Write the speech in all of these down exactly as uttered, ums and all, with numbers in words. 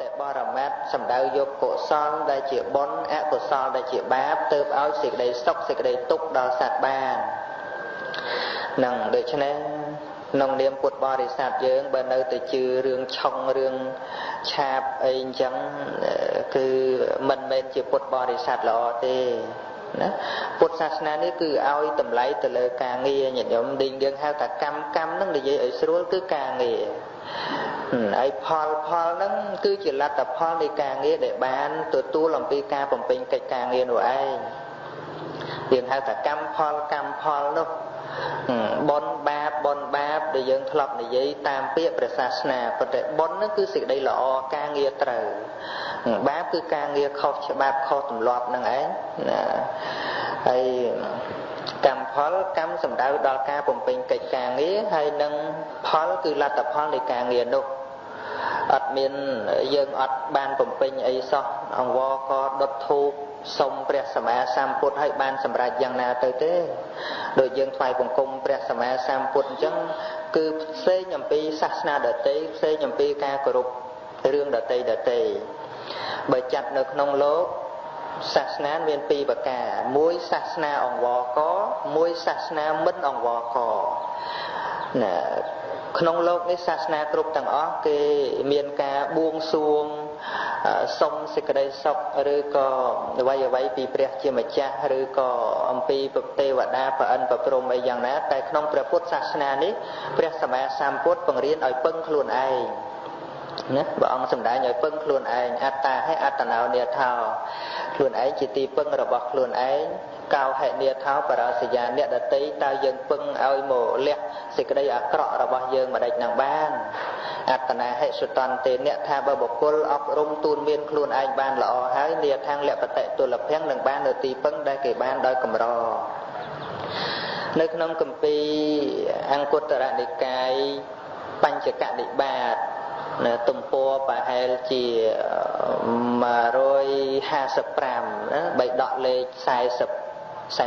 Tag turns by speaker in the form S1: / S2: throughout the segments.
S1: បរមត្តសម្ដៅយកកុសលដែលជាបុណ្យអកុសលដែលជាបាបទើបឲ្យសេចក្តីសុខសេចក្តីទុក្ខដល់សត្វបាននឹងដូច្នេះក្នុងនាមពុទ្ធបរិស័ទយើងបើនៅតែជឿរឿងឆុងរឿងឆាបអីអញ្ចឹងគឺមិនមែនជាពុទ្ធបរិស័ទល្អទេណាពុទ្ធសាសនានេះគឺឲ្យតម្លៃទៅលើការងារញាតិញោមឌីងយើងហៅថាកម្មកម្មហ្នឹងនិយាយឲ្យស្រួលគឺការងារហើយផលផលហ្នឹងគឺជាលទ្ធផលនៃការងារដែលបានទទួលអំពីការបំពេញកិច្ចការងារនោះឯងយើងហៅថាកម្មផលកម្មផលនោះបុណ្យបាបបុណ្យបាបដែលយើងធ្លាប់និយាយតាមពាក្យព្រះសាសនាប៉ុន្តែបុណ្យហ្នឹងគឺសេចក្តីល្អការងារត្រូវបាបគឺការងារខុសច្បាប់ខុសទម្លាប់ហ្នឹងឯងណាហើយកម្មផលកម្មសំដៅដល់ការបំពេញកិច្ចការងារហើយនឹងផលគឺលទ្ធផលនៃការងារនោះអត់មានយើងអត់បានបំពេញអីសោះអង្វរក៏ដុតធូបសុំព្រះសម្មាសម្ពុទ្ធឲ្យបានសម្រេចយ៉ាងណាទៅទេដូចយើងថ្វាយបង្គំព្រះសម្មាសម្ពុទ្ធអញ្ចឹងគឺផ្សេងអំពីសាសនាដទៃផ្សេងអំពីការគោរពរឿងដទៃដទៃបើចាត់នៅក្នុងលោកសាសនាមានពីរប្រការមួយសាសនាអង្វរកមួយសាសនាមិនអង្វរកណាក្នុងលោកនេះសាសនាគ្រប់ទាំងអស់គេមានការបួងសួងសុំសេចក្តីសុខឬក៏អ្វីអ្វីពីព្រះជាម្ចាស់ឬក៏អំពីទេវតាប្រអិនប្រព្រំអីយ៉ាងណាតែក្នុងព្រះពុទ្ធសាសនានេះព្រះសម្មាសម្ពុទ្ធបង្រៀនឲ្យពឹងខ្លួនឯងណាព្រះអង្គសម្ដែងឲ្យពឹងខ្លួនឯងអត្តាហេអត្តនោនេថោខ្លួនឯងជាទីពឹងរបស់ខ្លួនឯងកោហេនេថោបរសយាអ្នកដតីតើយើងពឹងឲ្យមកលះសេចក្តីអាក្រក់របស់យើងមិនដេចនឹងបានអត្តនាហេសុតន្ទេអ្នកថាបើបុគ្គលអប់រំទូនមានខ្លួនឯងបានល្អហើយនាខាងលបតិទុលភ័ងនឹងបាននៅទីពឹងដែលគេបានដោយកម្រនៅក្នុងគម្ពីរអង្គុត្តរនិកាយបញ្ចកនិបាតទំព័រប្រហែលជាមួយរយហាសិបប្រាំណាបីដកលេខ40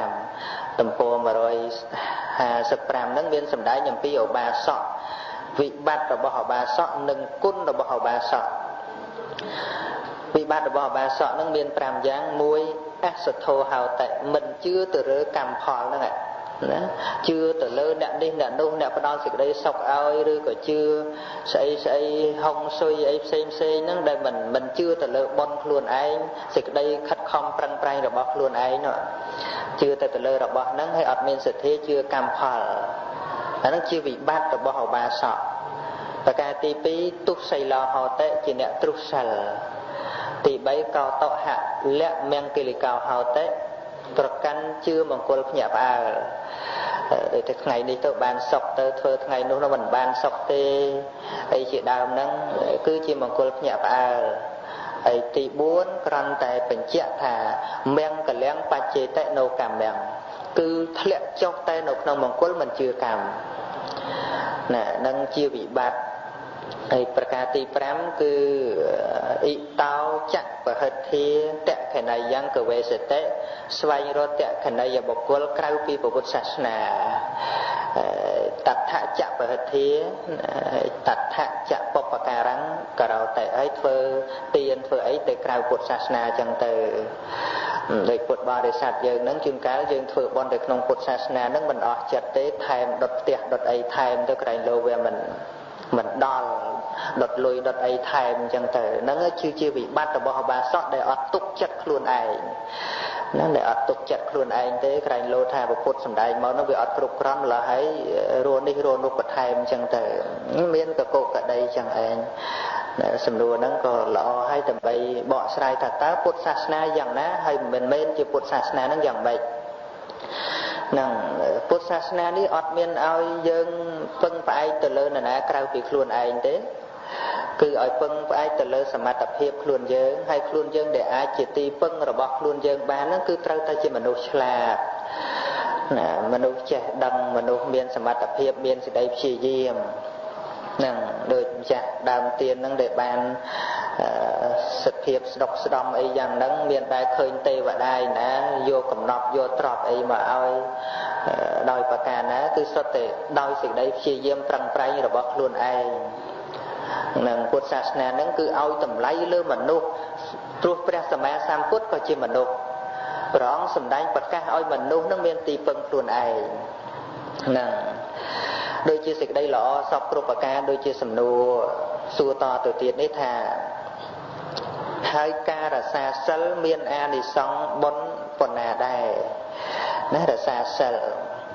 S1: 45ទំព័រមួយរយហាសិបប្រាំហ្នឹងមានសម្ដែងអំពីឧបាសកវិបត្តិរបស់ឧបាសកនិងគុណរបស់ឧបាសកវិបត្តិរបស់ឧបាសកហ្នឹងមានប្រាំយ៉ាងមួយអសទ្ធោហោតិមិនជឿទៅលើកម្មផលហ្នឹងណាជឿទៅលើអ្នកនេះអ្នកនោះអ្នកផ្ដល់សេចក្តីសុខឲ្យឬក៏ជឿស្អីស្អីហុងស៊ុយអីផ្សេងផ្សេងហ្នឹងដែលមិនមិនជឿទៅលើបុណ្យខ្លួនឯងសេចក្តីខិតខំប្រឹងប្រែងរបស់ខ្លួនឯងនោះជឿទៅទៅលើរបស់ហ្នឹងហើយអត់មានសទ្ធាជឿកម្មផលអាហ្នឹងជាវិបត្តិរបស់ឧបាសកប្រការទីពីរទុសីឡោហោតិជាអ្នកទ្រុសិលទីបីកោតហៈលៈមង្គលិកោហោតិប្រកាន់ជឿមង្គលភ្ញាក់ផ្អើលដូចតែថ្ងៃនេះទៅបានសុខទៅធ្វើថ្ងៃនោះnóមិនបានសុខទេអីជាដើមហ្នឹងគឺជាមង្គលភ្ញាក់ផ្អើលហើយទីបួនគ្រាន់តែបញ្ជាក់ថាមង្គលំបច្ចេតិណោកម្មំគឺធ្លាក់ចុះតែនៅក្នុងមង្គលមិនជឿកម្មណានឹងជាវិបត្តិហើយប្រការទីប្រាំគឺអ៊ីតោចៈបហិទ្ធាតខណីយ៉ាងកវេសតិស្វែងរកតខណីយបុគ្គលក្រៅពីពុទ្ធសាសនាតថចៈបហិទ្ធាតថចៈបបការੰករោតែឲ្យធ្វើទានធ្វើអីទៅក្រៅពុទ្ធសាសនាអញ្ចឹងទៅដោយពុទ្ធបរិស័ទយើងនឹងជួនកាលយើងធ្វើបុណ្យទៅក្នុងពុទ្ធសាសនានឹងមិនអស់ចិត្តទេថែមដុតផ្ទះដុតអីថែមទៅក្រែងលោវាមិនមិនដល់ដុតលុយដុតអីថែមអញ្ចឹងទៅហ្នឹងគឺជាវិបត្តិរបស់ឧបាសកដែលអត់ទុកចិត្តខ្លួនឯងហ្នឹងដែលអត់ទុកចិត្តខ្លួនឯងទេក្រែងលោថាពុទ្ធសំដែងមកហ្នឹងវាអត់គ្រប់គ្រាន់ម្ល៉េះហើយរស់នេះរស់នោះបន្ថែមអញ្ចឹងទៅមានកកកដីអញ្ចឹងឯងសំណួរហ្នឹងក៏ល្អហើយដើម្បីបកស្រាយថាតើពុទ្ធសាសនាយ៉ាងណាហើយមិនមែនជាពុទ្ធសាសនាហ្នឹងយ៉ាងម៉េចនឹងពុទ្ធសាសនានេះអត់មានឲ្យយើងពឹងផ្អែកទៅលើនរណាក្រៅពីខ្លួនឯងទេគឺឲ្យពឹងផ្អែកទៅលើសមត្ថភាពខ្លួនយើងហើយខ្លួនយើងដែលអាចជាទីពឹងរបស់ខ្លួនយើងបានហ្នឹងគឺត្រូវតែជាមនុស្សឆ្លាតណាមនុស្សចេះដឹងមនុស្សមានសមត្ថភាពមានសេចក្តីព្យាយាមនឹងដូចម្ចាស់ដើមទៀនហ្នឹងដែលបានសភាពស្ដុកស្ដំអីយ៉ាងហ្នឹងមានតែឃើញទេវតាណាយកកំណប់យកទ្រព្យអីមកឲ្យដោយប្រការណាគឺសុទ្ធតែដោយសេចក្តីព្យាយាមប្រឹងប្រែងរបស់ខ្លួនឯង Nâng Phật sát nè nâng cứ ao tầm lấy lơ mà nụ Trúcព្រះសម្មាសម្ពុទ្ធក៏ជាមនុស្សព្រះអង្គសម្ដែងប្រកាសឲ្យមនុស្សនឹងមានទីពឹងខ្លួនឯងហ្នឹងដូចជាសេចក្តីល្អសពគ្រប់ប្រការដូចជាសំណួរសួរតទៅទៀតនេះថាហើយការរក្សាសិលមានអានិសង្សបុណ្យប៉ុណ្ណាដែរណារក្សាសិល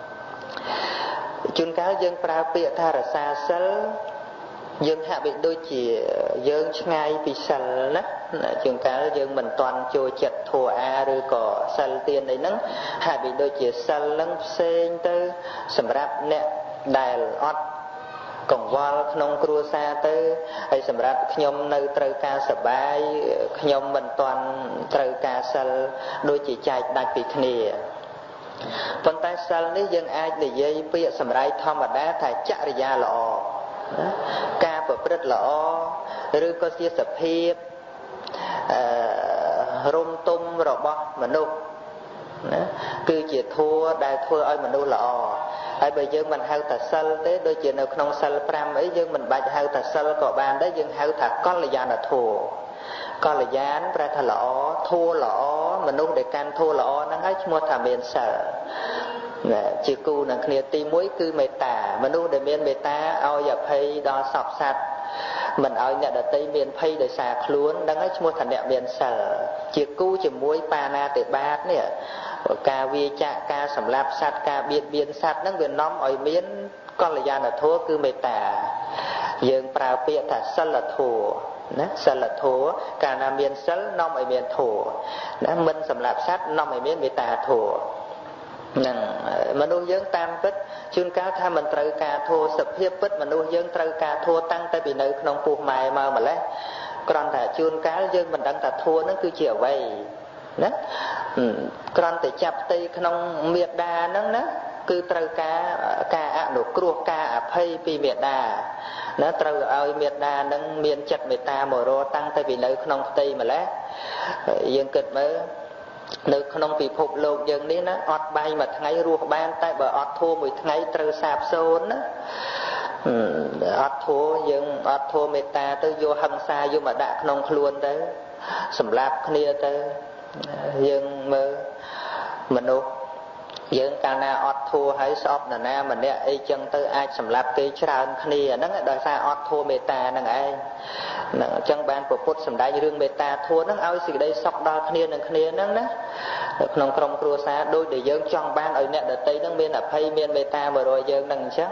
S1: ជួនកាលយើងប្រើពាក្យថារក្សាសិលយើងហាក់បីដូចជាយើងឆ្ងាយពីសិលណាជួនកាលយើងមិនទាន់ចូលចិត្តធម៌អាឬក៏សិលទានអីហ្នឹងហាក់បីដូចជាសិលហ្នឹងផ្សេងទៅសម្រាប់អ្នកដែលអត់កង្វល់ក្នុងគ្រួសារទៅហើយសម្រាប់ខ្ញុំនៅត្រូវការសបាយខ្ញុំមិនទាន់ត្រូវការសិលដូចជាចែកដាច់ពីគ្នាប៉ុន្តែសិលនេះយើងអាចនិយាយពាក្យសម្រាប់ធម្មតាថាចរិយាល្អការប្រព្រឹត្តល្អឬក៏ជាសភាពអឺរំទុំរបស់មនុស្សណាគឺជាធម៌ដែលធ្វើឲ្យមនុស្សល្អហើយបើយើងមិនហៅថាសិលទេដូចជានៅក្នុងសិលប្រាំអីយើងមិនបាច់ហៅថាសិលក៏បានដែរយើងហៅថាកល្យាណធម៌កល្យាណប្រែថាល្អធម៌ល្អមនុស្សដែលកាន់ធម៌ល្អហ្នឹងហើយឈ្មោះថាមានសិលជាគូនឹងគ្នាទីមួយគឺមេត្តាមនុស្សដែលមានមេត្តាឲ្យអភ័យដល់សពសត្វមិនឲ្យអ្នកដទៃមានភ័យដោយសារខ្លួនដឹងហើយឈ្មោះថាអ្នកមានសិលជាគូជាមួយបាណាតិបាតនេះការវាចាក់ការសម្លាប់សត្វការបៀតបៀនសត្វហ្នឹងវានាំឲ្យមានកល្យាណធម៌គឺមេត្តាយើងប្រើពាក្យថាសិលធម៌ណាសិលធម៌កាលណាមានសិលនាំឲ្យមានធម៌ណាមិនសម្លាប់សត្វនាំឲ្យមានមេត្តាធម៌នឹងមនុស្សយើងតាមពិតជួនកាលថាមិនត្រូវការធម៌សភាពពិតមនុស្សយើងត្រូវការធម៌តាំងតែពីនៅក្នុងពោះម៉ែមកម្លេះគ្រាន់តែជួនកាលយើងមិនដឹងថាធម៌ហ្នឹងគឺជាអ្វីណាគ្រាន់តែចាប់ផ្ទៃក្នុងមេត្តាហ្នឹងណាគឺត្រូវការការអនុគ្រោះការអភ័យពីមេត្តាណាត្រូវឲ្យមេត្តាហ្នឹងមានចិត្តមេត្តាមករតាំងតែពីនៅក្នុងផ្ទៃម្លេះយើងគិតមើលនៅក្នុងពិភពលោកយើងនេះណាអត់បាយមួយថ្ងៃរស់បានតែបើអត់ធូរមួយថ្ងៃត្រូវសាបសូន្យណាអត់ធូរយើងអត់ធូរមេត្តាទៅយកហិង្សាយកមកដាក់ក្នុងខ្លួនទៅសម្លាប់គ្នាទៅយើងមើលមនុស្សយើងកាលណាអត់ធូរហើយស្អប់នរណាម្នាក់អីចឹងទៅអាចសម្លាប់គេច្រើនគ្នាហ្នឹងដោយសារអត់ធូរមេត្តាហ្នឹងឯងហ្នឹងអញ្ចឹងបានព្រះពុទ្ធសម្ដែងរឿងមេត្តាធម៌ហ្នឹងឲ្យសេចក្តីសុខដល់គ្នានឹងគ្នាហ្នឹងណាក្នុងក្រុមគ្រួសារដូចដែលយើងចង់បានឲ្យអ្នកដទៃហ្នឹងមានអភ័យមានមេត្តាមករយយើងហ្នឹងអញ្ចឹង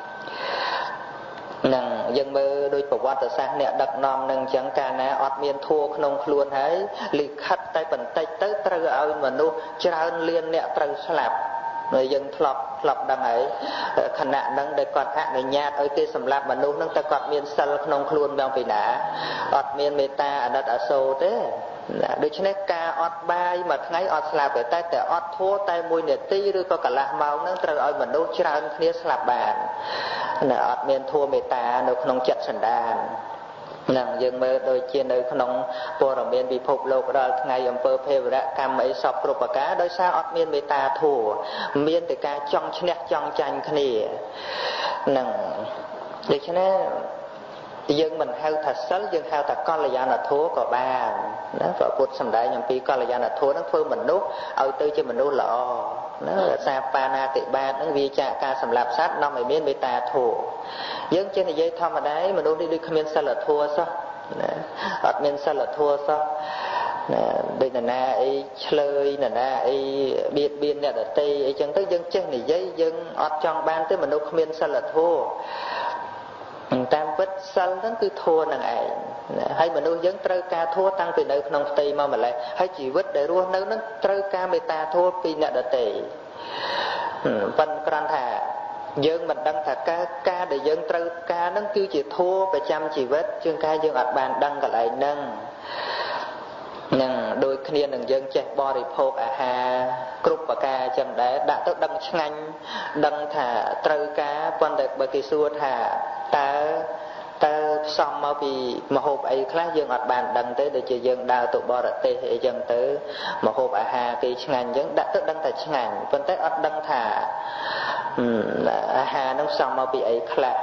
S1: នឹងយើងមើលដោយប្រវត្តិសាស្ត្រអ្នកដឹកនាំនឹងអញ្ចឹងកាលណាអត់មានធัวក្នុងខ្លួនហើយលិខិតតែបន្តិចទៅត្រូវឲ្យមនុស្សច្រើនលានអ្នកត្រូវស្លាប់ហើយយើងធ្លាប់ធ្លាប់ដឹងហើយខណៈហ្នឹងដែលគាត់អនុញ្ញាតឲ្យគេសម្លាប់មនុស្សហ្នឹងតែគាត់មានសិលក្នុងខ្លួនយ៉ាងពីណាអត់មានមេត្តាអាណិតអាសូរទេដូច្នេះការអត់បាយមួយថ្ងៃអត់ស្លាប់ទេតែតែអត់ធัวតែមួយនាទីឬក៏កន្លះម៉ោងហ្នឹងត្រូវឲ្យមនុស្សច្រើនគ្នាស្លាប់បានណាអត់មានធัวមេត្តានៅក្នុងចិត្តសន្តាននឹងយើងមើលដូចជានៅក្នុងព័ត៌មានពិភពលោករាល់ថ្ងៃអំពើភេរវកម្មអីសពគ្រប់ប្រការដោយសារអត់មានមេត្តាធัวមានតែការចង់ឈ្នះចង់ចាញ់គ្នានឹងដូច្នេះយើងមិនហៅថាសិលយើងហៅថាកល្យាណធម៌ក៏បានណាព្រះពុទ្ធសម្ដែងអំពីកល្យាណធម៌នឹងធ្វើមនុស្សឲ្យទៅជាមនុស្សល្អណារក្សាបាណាតិបាតនឹងវាចាកការសម្លាប់សត្វនាំឲ្យមានមេត្តាធម៌យើងចេះនិយាយធម្មតាមនុស្សនេះដូចគ្មានសិលធម៌សោះណាអត់មានសិលធម៌សោះណាដូចនរណាអីឆ្លើយនរណាអីបៀតបៀនអ្នកដទៃអីចឹងទៅយើងចេះនិយាយយើងអត់ចង់បានទេមនុស្សគ្មានសិលធម៌តាមពិតសិលហ្នឹងគឺធម៌នឹងឯងហើយមនុស្សយើងត្រូវការធម៌តាំងពីនៅក្នុងផ្ទៃមកម្លេះហើយជីវិតដែលរស់នៅហ្នឹងត្រូវការមេត្តាធម៌ពីអ្នកដទៃប៉ុន្តែគ្រាន់ថាយើងមិនដឹងថាការការដែលយើងត្រូវការហ្នឹងគឺជាធម៌ប្រចាំជីវិតជាងការយើងអត់បានដឹងកន្លែងហ្នឹងនឹងដូចគ្នានឹងយើងចេះបរិភោគអាហារគ្រប់ប្រការចឹងដែរដាក់ទៅដឹងឆ្ងាញ់ដឹងថាត្រូវការប៉ុន្តែបើគេសួរថាតើតើផ្សំមកពីម្ហូបអីខ្លះយើងអត់បានដឹងទេដូចជាយើងដើរទៅបរទេសអីចឹងទៅម្ហូបអាហារគេឆ្ងាញ់ចឹងដាក់ទៅដឹងតែឆ្ងាញ់ប៉ុន្តែអត់ដឹងថាអាហារនឹងផ្សំមកពីអីខ្លះ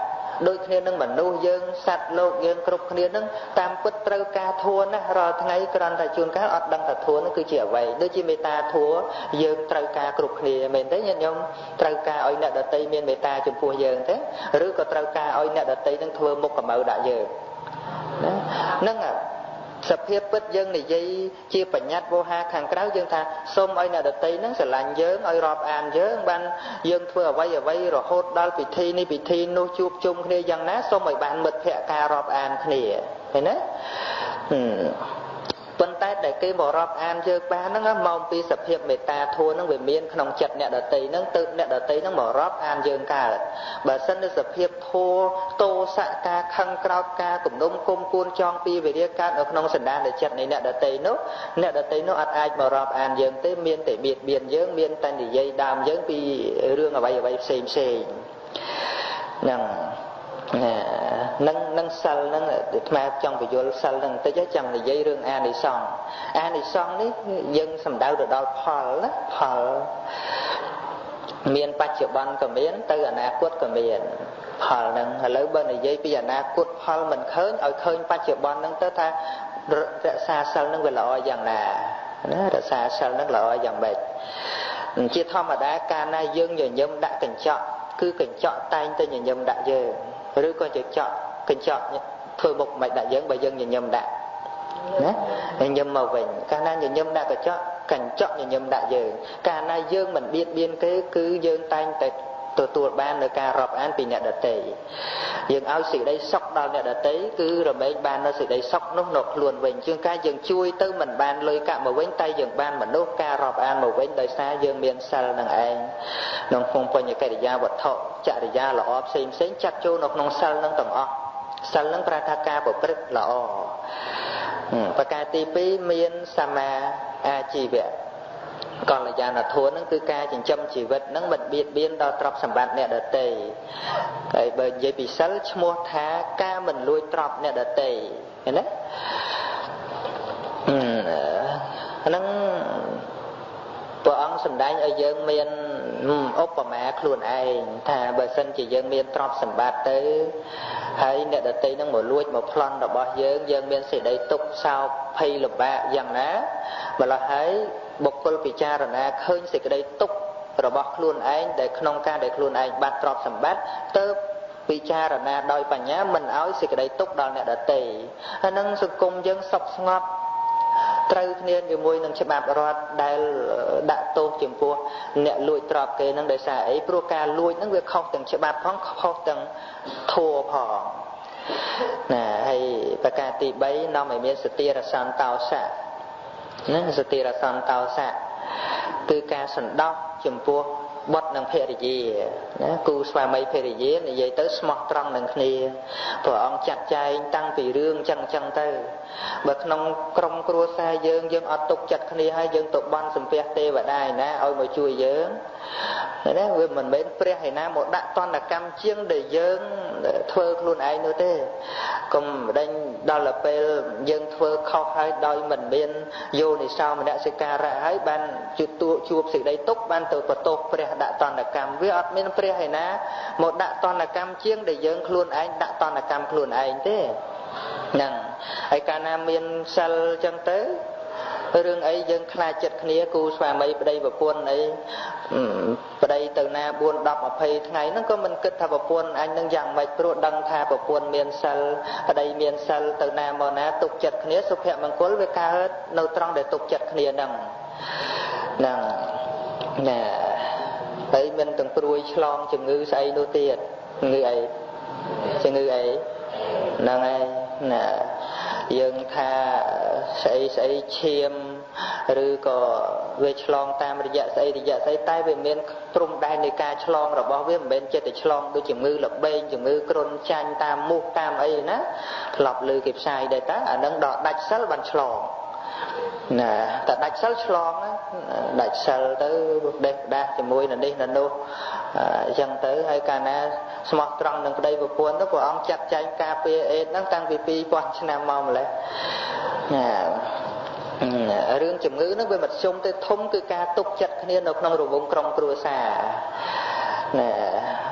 S1: đôi khi nâng mà nuôi dương sạch lột dương cục kia nâng tam bứt trâu ca thua nè rồi ngày còn tại chuồn cá ọt đăng thật thua nó cứ chỉ vậy đôi khi người ta thua dương trâu ca cục kia mình thấy nhận nhung trâu ca oi nè đợt tây miền người ta chụp phù dương thế rồi có trâu ca oi nè đợt tây nâng thua một cầm màu đại dương nâng à sập hiệp bứt dương này dây chia bẩn nhát vô ha hàng cáo dương tha xôm oi nè đợt tây nâng sẽ lạnh dương oi rọp an dương ban dương thua ở vay ở vay rồi hốt đal bị thi ni bị thi nô chụp chung kia giang ná xôm mày bạn mật phẹ ca rọp an kia thấy nè vấn tay để cái bộ rọp an chơi ba nó mong pi sập hiệp người ta thua nó về miên không chặt nẹt đợt tây nó tự nẹt đợt tây nó bỏ rọp an dương cả bà sân nó sập hiệp thua tô xạ ca khăng cao ca cùng đông cung cuôn chong pi về địa can ở trong sân đan để chặt này nẹt đợt tây nó nẹt đợt tây nó ăn ai bỏ rọp an dương tới miên để biệt biển dương miên tan để dây đàm dương pi rương ở vậy ở vậy xem xem nằng nâng nâng sal nâng mà trong cái vô sal nâng tới chắc chẳng là dây rương an đi xong an đi xong đấy dân sầm đau được đau phal á phal miền bắc chợ ban cầm miền tới anh ác quất cầm miền phal nâng lấy bên này dây bây giờ anh quất phal mình khơi ở khơi bắc chợ ban nâng tới tha xa sal nâng về lọ dạng nà nó là xa sal nâng lọ dạng bệt chia thom mà đá ca na dân giờ nhâm đã cảnh chọn cứ cảnh chọn tay tới nhà nhâm đã giờ rồi coi chợ chọn cảnh chọn thôi một mạch đại dân bà dân nhà nhâm đã nhà nhâm màu vịnh ca na nhà nhâm đã chọn cảnh chọn nhà nhâm đã giờ ca na dân mình biết biên cái cứ dân tay tại từ từ ban nơi ca rọp an bị nhặt đợt tệ dân áo xì đây sóc đào nhặt đợt tế cứ rồi mấy ban nó xì đây sóc nốt nộp luôn vịnh chương ca dân chui tới mình ban lơi cả màu vĩnh tay dân ban mình nốt ca rọp an màu vĩnh đời xa dân miền sal đằng anh nông phong quanh những cái để ra vật thọ chạy để ra là ọp xem xem chặt cho nông nông sal nông tầng ọp sal nông prataka bộ brit là ọ và ca ti pi miền sama a chi vậy còn là già là thua nó cứ ca chỉnh châm chỉ vật nó mình biết biên đo trọc sầm bát nè đợt tề cái bên dây bị sál mua thá ca mình lui trọc nè đợt tề thế đấy nó vợ ông sầm đánh ở dân miền ốp bà mẹ luôn ai thà bờ sân chỉ dân miền trọc sầm bát tới hay nè đợt tề nó mở lui một plon đỏ bỏ dân dân miền sẽ đây tục sao pay lục bạ dằng ná mà là thấy bộc col bị cha rồi nè khơi sẽ cái đây túc rồi bọc luôn anh để không ca để luôn anh bắt trọp sầm bát tớ bị cha rồi nè đòi bà nhá mình áo sẽ cái đây túc đòi nè đã tề anh nâng sự cung dân sọc ngọt trâu thiên như môi nâng chạm bạc rót đại đã tô chìm pua nè lùi trọp cái nâng để xả ấy pro ca lùi nâng việc khóc từng chạm bạc phong khóc từng thua phò nè hay bà ca tì bấy nó mày miễn sự tia là san tao xạ nó sự tia là san tao xạ từ ca sẵn đọc chùm pua bọt nâng phê rì dì cú xoa mấy phê rì dì này dây tới smart trăng nâng khní phở ông chặt chai tăng vì rương chân chân tới bật nông krong krua xa dương dương ọt tục chặt khní hai dương tục ban xùm phê tê và đài ná ôi mà chui dương đấy vì mình bên phê hay ná một đạn toàn là cam chiêng để dương thơ luôn ai nữa thế còn đây đó là phê dương thơ khóc hay đôi mình bên vô thì sao mình đã sẽ ca ra hay ban chụp tụ chụp sự đây túc ban từ vật tục phê đã toàn là cam với ọt bên phê hay ná một đạn toàn là cam chiêng để dương luôn anh đã toàn là cam luôn anh thế nằng ai ca nam miền sal chân tới rương ấy dân khai chật khía cú xoa mấy đây và buôn ấy đây từ na buôn đọc mà phê ngày nó có mình kết thà và buôn anh đang dặn mạch pro đăng tha và buôn miền sal ở đây miền sal từ na mà na tục chật khía số phép bằng cố với ca hết nâu trong để tục chật khía nằng nằng nè ấy mình từng pruy chlong chừng ngư say nô tiệt ngư ấy chừng ngư ấy nằng ấy nè dân tha say say chiêm rồi có về chlong tam rồi dạ say thì dạ say tay về miền trung đại nơi ca chlong rồi bao biết bên trên thì chlong đôi chừng ngư lập bên chừng ngư côn chanh tam mu tam ấy ná lọc lư kịp sai để ta ở nâng đọt đạch sắt bằng chlong nè ta đạch sắt chlong á đạch sắt tới đây đa thì môi là đi là nô dân tới hay ca na smart trăng nâng đây vừa buồn đó của ông chặt chanh cà phê nó tăng vì pi quan nam mong lại rương chủng ngữ nó về mặt sông tới thông cứ ca tục chặt khné nó không rồi vùng krong krua xa nè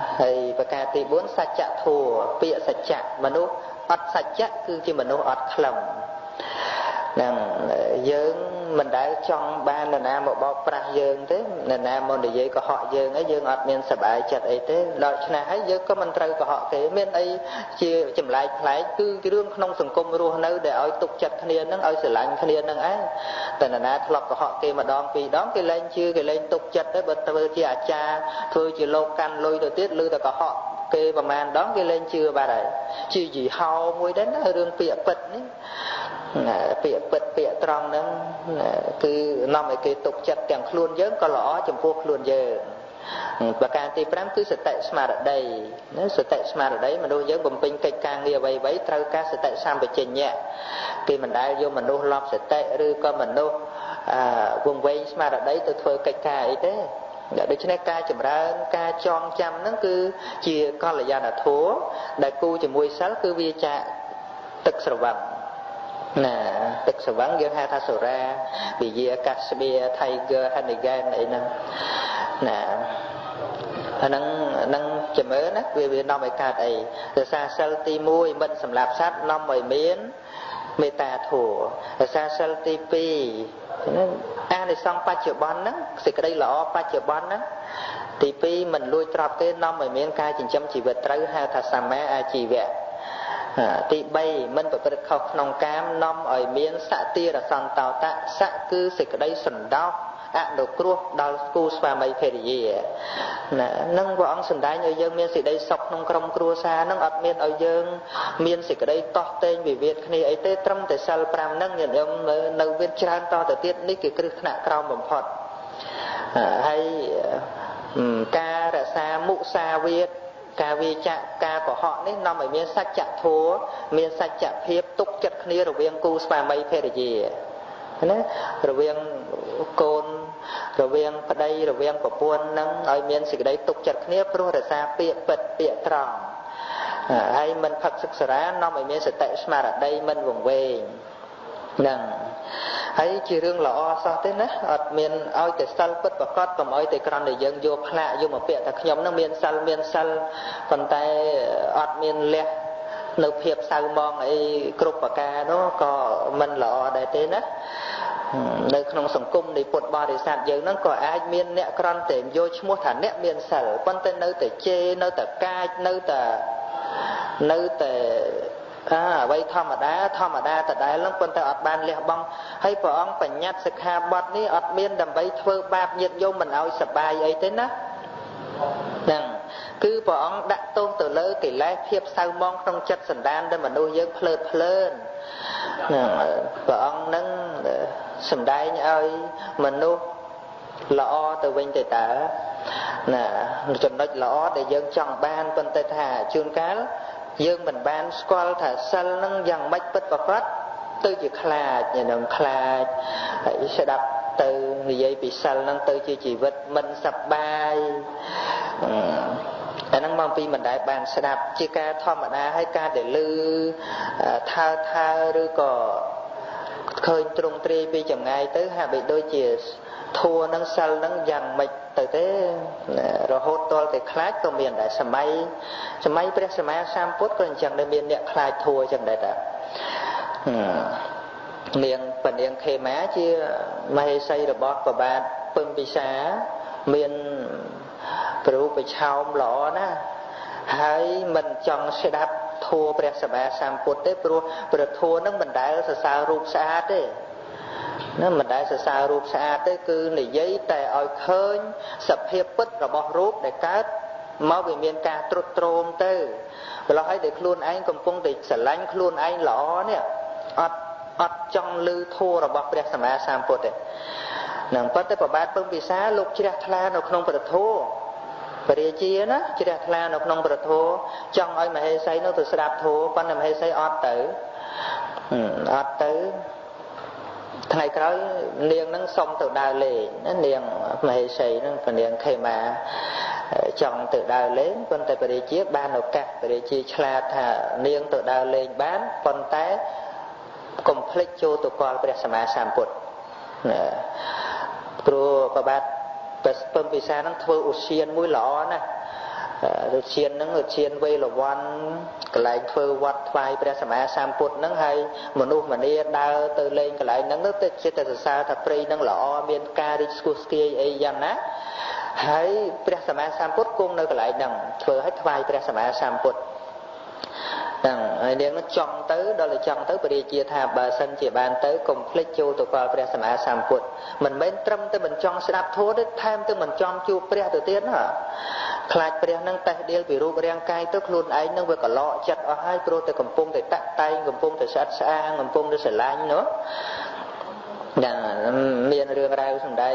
S1: ហើយប្រការទីbốnសច្ចធម៌ពាក្យសច្ចៈមនុស្សអត់សច្ចៈគឺជាមនុស្សអត់ខ្លឹមនឹងយើងមិនដែលចង់បាននរណាមកបោកប្រាស់យើងទេនរណាមកនិយាយកុហកយើងអីយើងអត់មានសប្បាយចិត្តអីទេដល់ឆ្នេះហើយយើងក៏មិនត្រូវកុហកគេមានអីជាចម្លែកប្លែកគឺរឿងក្នុងសង្គមរស់នៅដែលឲ្យទុកចិត្តគ្នានឹងឲ្យស្រឡាញ់គ្នានឹងឯងតែនរណាធ្លាប់កុហកគេម្ដងពីរដងគេលែងជឿគេលែងទុកចិត្តទេបើធ្វើជាអាចារ្យធ្វើជាលោកកាន់លុយទៅទៀតឬតែកុហកគេប្រហែលដងគេលែងជឿបាត់ហើយជាយីហោមួយដែរណារឿងពាក្យពិតនេះពាក្យពិតពាក្យត្រង់ហ្នឹងគឺនាំឲ្យគេទុកចិត្តទាំងខ្លួនយើងក៏ល្អចំពោះខ្លួនយើងប្រការទីប្រាំគឺសតិស្មារតីណាសតិស្មារតីមនុស្សយើងបំពេញកិច្ចការងារអ្វីៗត្រូវការសតិសម្បជញ្ញៈគេមិនដែលយកមនុស្សលប់សតិឬក៏មនុស្សវង្វេងស្មារតីទៅធ្វើកិច្ចការអីទេដូច្នេះការចម្រើនការចងចាំហ្នឹងគឺជាកល្យាណធម៌ដែលគូជាមួយសិលគឺវាចាទឹកស្រវឹងណាទឹកស្រវឹងយើងហៅថាសូរ៉ាវិយាកាស្បៀ Tiger Hannigan អីហ្នឹងណាអាហ្នឹងហ្នឹងចម្រើនណាវាវានាំឲ្យកើតអីរសាសិលទីមួយមិនសម្លាប់សត្វនាំឲ្យមានមេត្តាធម៌រសាសិលទីពីរអានិសង្សបច្ចុប្បន្នហ្នឹងសេចក្តីល្អបច្ចុប្បន្នហ្នឹងទីពីរមិនលួចទ្រព្យគេនាំឲ្យមានការចិញ្ចឹមជីវិតត្រូវហៅថាសម្មាអាជីវៈទីបីមិនប្រព្រឹត្តខុសក្នុងកាមនាំឲ្យមានសតិរសន្តោតៈសៈគឺសេចក្តីសន្តោសអនុគ្រោះដល់គូស្វាមីភរិយាណានឹងព្រះអង្គសម្ដែងឲ្យយើងមានសេចក្តីសុខក្នុងក្រុមគ្រួសារនឹងអត់មានឲ្យយើងមានសេចក្តីតោះតេងវិវាទគ្នាអីទេត្រឹមតែសិលប្រាំហ្នឹងញាតិញោមនៅវាច្រើនតទៅទៀតនេះគឺគ្រឹះថ្នាក់ក្រោមបំផុតហើយការរក្សាមុសាវាទការវាចាក់ការកុហកនេះនាំឲ្យមានសច្ចធម៌មានសច្ចភាពទុកចិត្តគ្នារវាងគូស្វាមីភរិយាណារវាងកូនរវាងប្តីរវាងប្រពន្ធនឹងឲ្យមានសេចក្តីទុកចិត្តគ្នាព្រោះរក្សាពាក្យពិតពាក្យត្រង់ហើយមិនផឹកសិក្សានាំឲ្យមានសតិស្មារតីមិនវង្វេងនឹងហើយជារឿងល្អសោះទេណាអត់មានឲ្យតែសិលពិតប្រកបកុំឲ្យតែគ្រាន់តែយើងយកផ្លាកយកមកពាក់តែខ្ញុំនឹងមានសិលមានសិលប៉ុន្តែអត់មានលះនៅភាពសៅមងអីគ្រប់ប្រការនោះក៏មិនល្អដែរទេណានៅក្នុងសង្គមនៃពុទ្ធបរិស័ទយើងហ្នឹងក៏អាចមានអ្នកក្រន់តែយកឈ្មោះថាអ្នកមានសិលប៉ុន្តែនៅតែជេរនៅតែកាចនៅតែនៅតែអាអ្វីធម្មតាធម្មតាតដែលហ្នឹងប៉ុន្តែអត់បានលះបង់ហើយព្រះអង្គបញ្ញត្តិសិក្ខាបទនេះអត់មានដើម្បីធ្វើបាបញាតិញោមមិនឲ្យសប្បាយអីទេណាហ្នឹងគឺព្រះអង្គដាក់ទោសទៅលើកិលេសភាពសៅមងក្នុងចិត្តសន្តានដែលមនុស្សយើងភ្លើតភ្លើនហ្នឹងព្រះអង្គនឹងសម្ដែងឲ្យមនុស្សល្អទៅវិញទៅតើណាចំណុចល្អដែលយើងចង់បានប៉ុន្តែថាជួនកាលយើងមិនបានស្គាល់ថាសិលនឹងយ៉ាងម៉េចពិតប្រាកដទៅជាខ្លាចនឹងខ្លាចហើយស្ដាប់ទៅនិយាយពីសិលនឹងទៅជាជីវិតមិនសប្បាយអាហ្នឹងមកពីមិនដែលបានស្ដាប់ជាការធម្មតាហើយការដែលឮថើថើឬក៏ឃើញទ្រង់ទ្រាយពីចម្ងាយទៅហាក់បីដូចជាធัวនឹងសិលនឹងយ៉ាងម៉េចទៅទេរហូតដល់តែខ្លាចក៏មានដែរសម័យសម័យព្រះសម្មាសម្ពុទ្ធក៏អញ្ចឹងដែរមានអ្នកខ្លាចធัวអញ្ចឹងដែរតានាងពនាងខេមាជាមហេសីរបស់ព្រះបាទពឹងពិសាមានព្រោះប្រឆោមល្អណាស់ហើយមិនចង់ស្ដាប់ធัวព្រះសម្មាសម្ពុទ្ធទេព្រោះព្រះធัวនឹងមិនដែលសរសើររូបស្អាតទេណាមិនដែលសរសើររូបស្អាតទេគឺនិយាយតែឲ្យឃើញសភាពពិតរបស់រូបដែលកើតមកវាមានការត្រុតត្រោមទៅព្រោះឲ្យតែខ្លួនឯងកំពុងតែស្រឡាញ់ខ្លួនឯងល្អនេះអត់អត់ចង់ឮធัวរបស់ព្រះសម្មាសម្ពុទ្ធទេនឹងប៉ុន្តែប្របាទពឹងពិសាលោកជ្រះថ្លានៅក្នុងព្រះធัวពរាជាណាជ្រះថ្លានៅក្នុងព្រះធัวចង់ឲ្យមហេសីនោះទៅស្ដាប់ធัวប៉ុន្តែមហេសីអត់ទៅអត់ទៅថ្ងៃក្រោយនាងនឹងសុំទៅដើរលេងណានាងមហេសីនឹងពនាងខេមាចង់ទៅដើរលេងប៉ុន្តែពរាជាបានឱកាសពរាជាឆ្លាតថានាងទៅដើរលេងបានប៉ុន្តែកុំភ្លេចចូលទៅគាល់ព្រះសម្មាសម្ពុទ្ធណាព្រោះប្របាទពឹងពិសានឹងធ្វើឧស្សាហ៍មួយល្អណាស់ rồi chiên nâng rồi chiên vây là văn cái lại phơi vặt vài bữa sớm à sam put nâng hay một nụ mà đi đào từ lên cái lại nâng nó tới sẽ từ xa thập pri nâng lọ miền ca đi skuski ấy dần á hãy bữa sớm à sam put cung nơi cái lại nâng phơi hết vài bữa sớm à sam put nâng nên nó chọn tới đó là chọn tới bởi chia thà bà sân chỉ bàn tới complete chu tụ qua bữa sớm à sam put mình bên trâm tới mình chọn sẽ đáp thua đấy tham tới mình chọn chu bữa từ tiến hảខ្លាចព្រះនឹងតេះដៀលពីរូបរាងកាយទៅខ្លួនឯងនឹងវាកឡកចិត្តអស់ហើយព្រោះតែកំពុងតែតាក់តែងកំពុងតែស្អាតស្អាងកំពុងតែស្រឡាញ់នោះយ៉ាងមានរឿងរ៉ាវសម្ដែង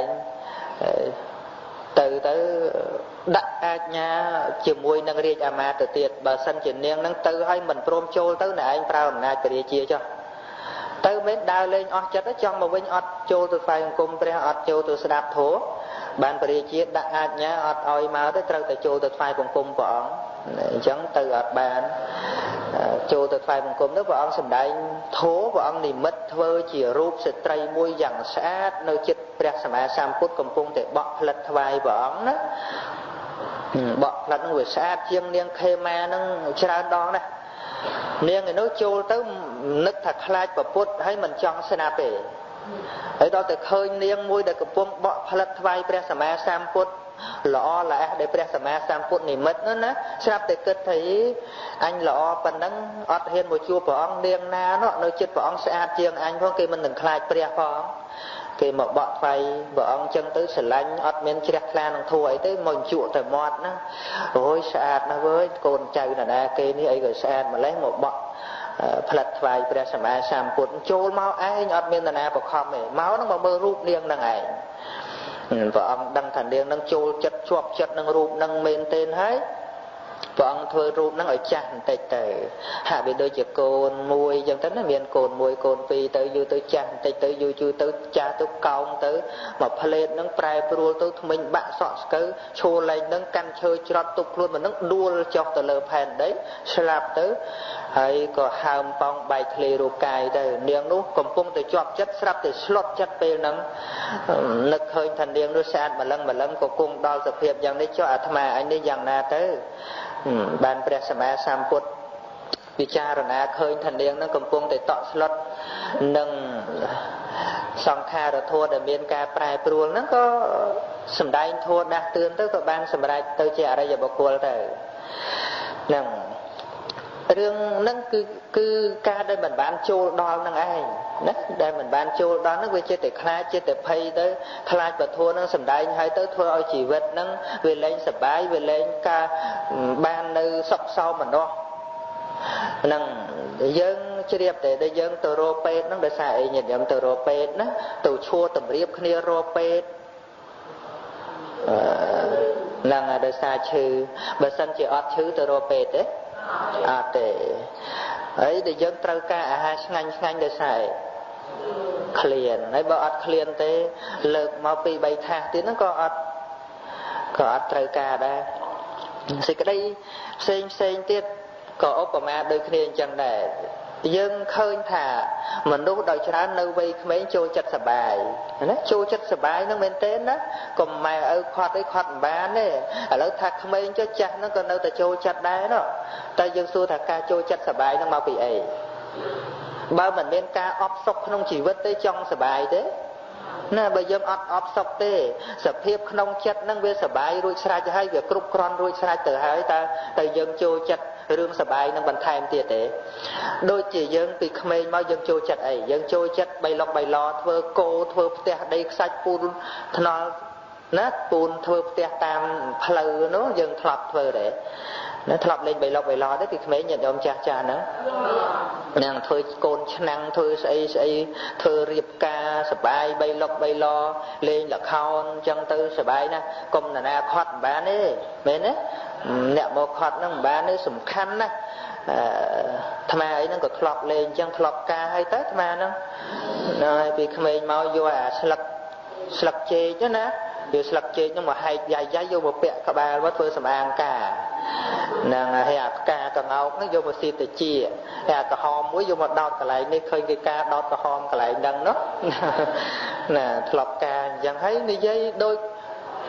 S1: ទៅទៅដាក់អាជ្ញាជាមួយនឹងរាជអាមាត្យទៅទៀតបើសិនជានាងនឹងទៅហើយមិនព្រមចូលទៅណែឯងប្រើអំណាចពរាជាចុះទៅមិនដើរលេងអស់ចិត្តចង់មកវិញអត់ចូលទៅថ្វាយបង្គំព្រះអត់ចូលទៅស្ដាប់ធម៌បានពរាជាដាក់អាជ្ញាអត់ឲ្យមកទៅត្រូវតែចូលទៅថ្វាយបង្គំព្រះអង្គអញ្ចឹងទៅអត់បានចូលទៅថ្វាយបង្គំទៅព្រះអង្គសម្ដែងធម៌ព្រះអង្គនិមិត្តធ្វើជារូបស្ត្រីមួយយ៉ាងស្អាតនៅចិត្តព្រះសម្មាសម្ពុទ្ធកំពុងតែបក់ផ្លិតថ្វាយព្រះអង្គណាបក់ផ្លិតនឹងវាស្អាតជាងនាងខេមានឹងច្រើនដងណាស់នាងឯនោះចូលទៅនឹកថាខ្លាចប្រពុតហើយមិនចង់ស្នាប់ទេហើយដល់តែឃើញនាងមួយដែលកំពុងបក់ផ្លិតថ្វាយព្រះសម្មាសម្ពុទ្ធល្អល្អះដែលព្រះសម្មាសម្ពុទ្ធនិមិត្តនោះណាស្រាប់តែគិតថាអញល្អប៉ុណ្ណឹងអត់ហ៊ានមកជួបព្រះអង្គនាងណានោះនៅចិត្តព្រះអង្គស្អាតជាងអញផងគេមិននឹងខ្លាចព្រះផងគេមកបក់ថ្វាយព្រះអង្គចឹងទៅស្រឡាញ់អត់មានជ្រះថ្លានឹងធัวអីទេមកជក់តែមាត់ណាអូយស្អាតណាស់វើយកូនចៅណាណាគេនេះអីក៏ស្អាតម្លេះមកបក់ផ្លិតថ្វាយព្រះសម្មាសម្ពុទ្ធចូលមកឯងអត់មាននរណាបខំទេមកនឹងមកមើលរូបនាងនឹងឯងព្រះអង្គដឹងថានាងនឹងចូលចិត្តជាប់ចិត្តនឹងរូបនឹងមែនទេហើយព្រះអង្គធ្វើរូបនឹងឲ្យចាស់បន្តិចទៅហាក់វាដូចជាកូនមួយអញ្ចឹងទៅណាមានកូនមួយកូនពីរទៅយូរទៅចាស់បន្តិចទៅយូរយូរទៅចាស់ទៅកោងទៅមកផ្លេតនឹងប្រែប្រួលទៅថ្មិញបាក់សក់ស្កូវឈួរលែងនឹងកាន់ឈើច្រត់ទប់ខ្លួនមកនឹងដួលចុះទៅលើផែនដីស្លាប់ទៅហើយក៏ហើមប៉ោងបែកធ្លាយរូបកាយទៅនាងនោះកំពុងតែជាប់ចិត្តស្រាប់តែស្លុតចិត្តពេលហ្នឹងនឹកឃើញថានាងនោះស្អាតម្លឹងម្លឹងក៏គង់ដល់សភាពយ៉ាងនេះចុះអាត្មាអញនេះយ៉ាងណាទៅបានព្រះសម្មាសម្ពុទ្ធពិចារណាឃើញថានាងនឹងកំពុងតែតក់ស្លុតនឹងសង្ខារធម៌ដែលមានការប្រែប្រួលហ្នឹងក៏សម្ដែងធម៌ដាស់តឿនទៅក៏បានសម្រេចទៅជាអរិយបុគ្គលទៅហ្នឹងរឿងហ្នឹងគឺគឺការដែលមិនបានចូលដល់នឹងឯងណាដែលមិនបានចូលដល់ហ្នឹងវាចិត្តតែខ្លាចចិត្តតែភ័យទៅខ្លាចពធហ្នឹងសម្ដែងហើយទៅធ្វើឲ្យជីវិតហ្នឹងវាលែងសប្បាយវាលែងការបាននៅសុខសោមនស្សហ្នឹងយើងជ្រាបតែដែលយើងទៅរកពេទ្យហ្នឹងដោយសារអីញាតិញោមទៅរកពេទ្យណាទៅឈួរតម្រៀបគ្នារកពេទ្យអឺហ្នឹងដោយសារឈឺបើសិនជាអត់ឈឺទៅរកពេទ្យទេអត់ទេហើយដែលយើងត្រូវការអាហារឆ្ងាញ់ឆ្ងាញ់ដោយសារឃ្លានហើយបើអត់ឃ្លានទេលើកមកពីបីថាសទៀតហ្នឹងក៏អត់ក៏អត់ត្រូវការដែរសេចក្តីផ្សេងផ្សេងទៀតក៏ឧបមាដូចគ្នាអញ្ចឹងដែរយើងឃើញថាមនុស្សដោយច្រើននៅវ័យក្មេងចូលចិត្តសប្បាយណាចូលចិត្តសប្បាយហ្នឹងមែនទេណាកុំម៉ែឪខាត់អីខាត់មិនបានទេឥឡូវថាក្មេងចុះចាស់ហ្នឹងក៏នៅតែចូលចិត្តដែរណោះតែយើងសួរថាការចូលចិត្តសប្បាយហ្នឹងមកពីអីបើមិនមានការអបសុខក្នុងជីវិតទេចង់សប្បាយទេណាបើយើងអត់អបសុខទេសភាពក្នុងចិត្តហ្នឹងវាសប្បាយរួចស្រេចហើយវាគ្រប់គ្រាន់រួចស្រេចទៅហើយតើតែយើងចូលចិត្តរឿងសបាយនឹងបន្ថែមទៀតទេដូចជាយើងពីក្មេងមកយើងចូលចិត្តអីយើងចូលចិត្តបីលុកបីឡធ្វើគោធ្វើផ្ទះដីខ្សាច់ពូនថ្នល់ណាពូនធ្វើផ្ទះតាមផ្លូវនោះយើងធ្លាប់ធ្វើដែរណាធ្លាប់លេងបីលុកបីឡទេពីក្មេងញាតិញោមចាស់ចាស់ហ្នឹងនឹងធ្វើកូនឆ្នាំងធ្វើស្អីស្អីធ្វើរៀបការសបាយបីលុកបីឡលេងល្ខោនអញ្ចឹងទៅសបាយណាស់កុំនរណាខាត់មិនបានទេមែនទេអ្នកមកខាត់ហ្នឹងមិនបានទេសំខាន់ណាស់អាថ្មអីហ្នឹងក៏ធ្លាប់លេងអញ្ចឹងធ្លាប់ការហើយទៅថ្មហ្នឹងហើយពីក្មេងមកយកអាស្លឹកស្លឹកចេកណាយកស្លឹកចេកហ្នឹងមកហែកយ៉ាយយ៉ាយយកមកពាក់ក្បាលមកធ្វើសម្អាងការហ្នឹងហើយអាផ្កាកងោកហ្នឹងយកមកស៊ីតិចហើយអាក្រហមមួយយកមកដោតកន្លែងនេះឃើញគេការដោតក្រហមកន្លែងហ្នឹងនោះណាធ្លាប់ការអញ្ចឹងហើយនិយាយដូច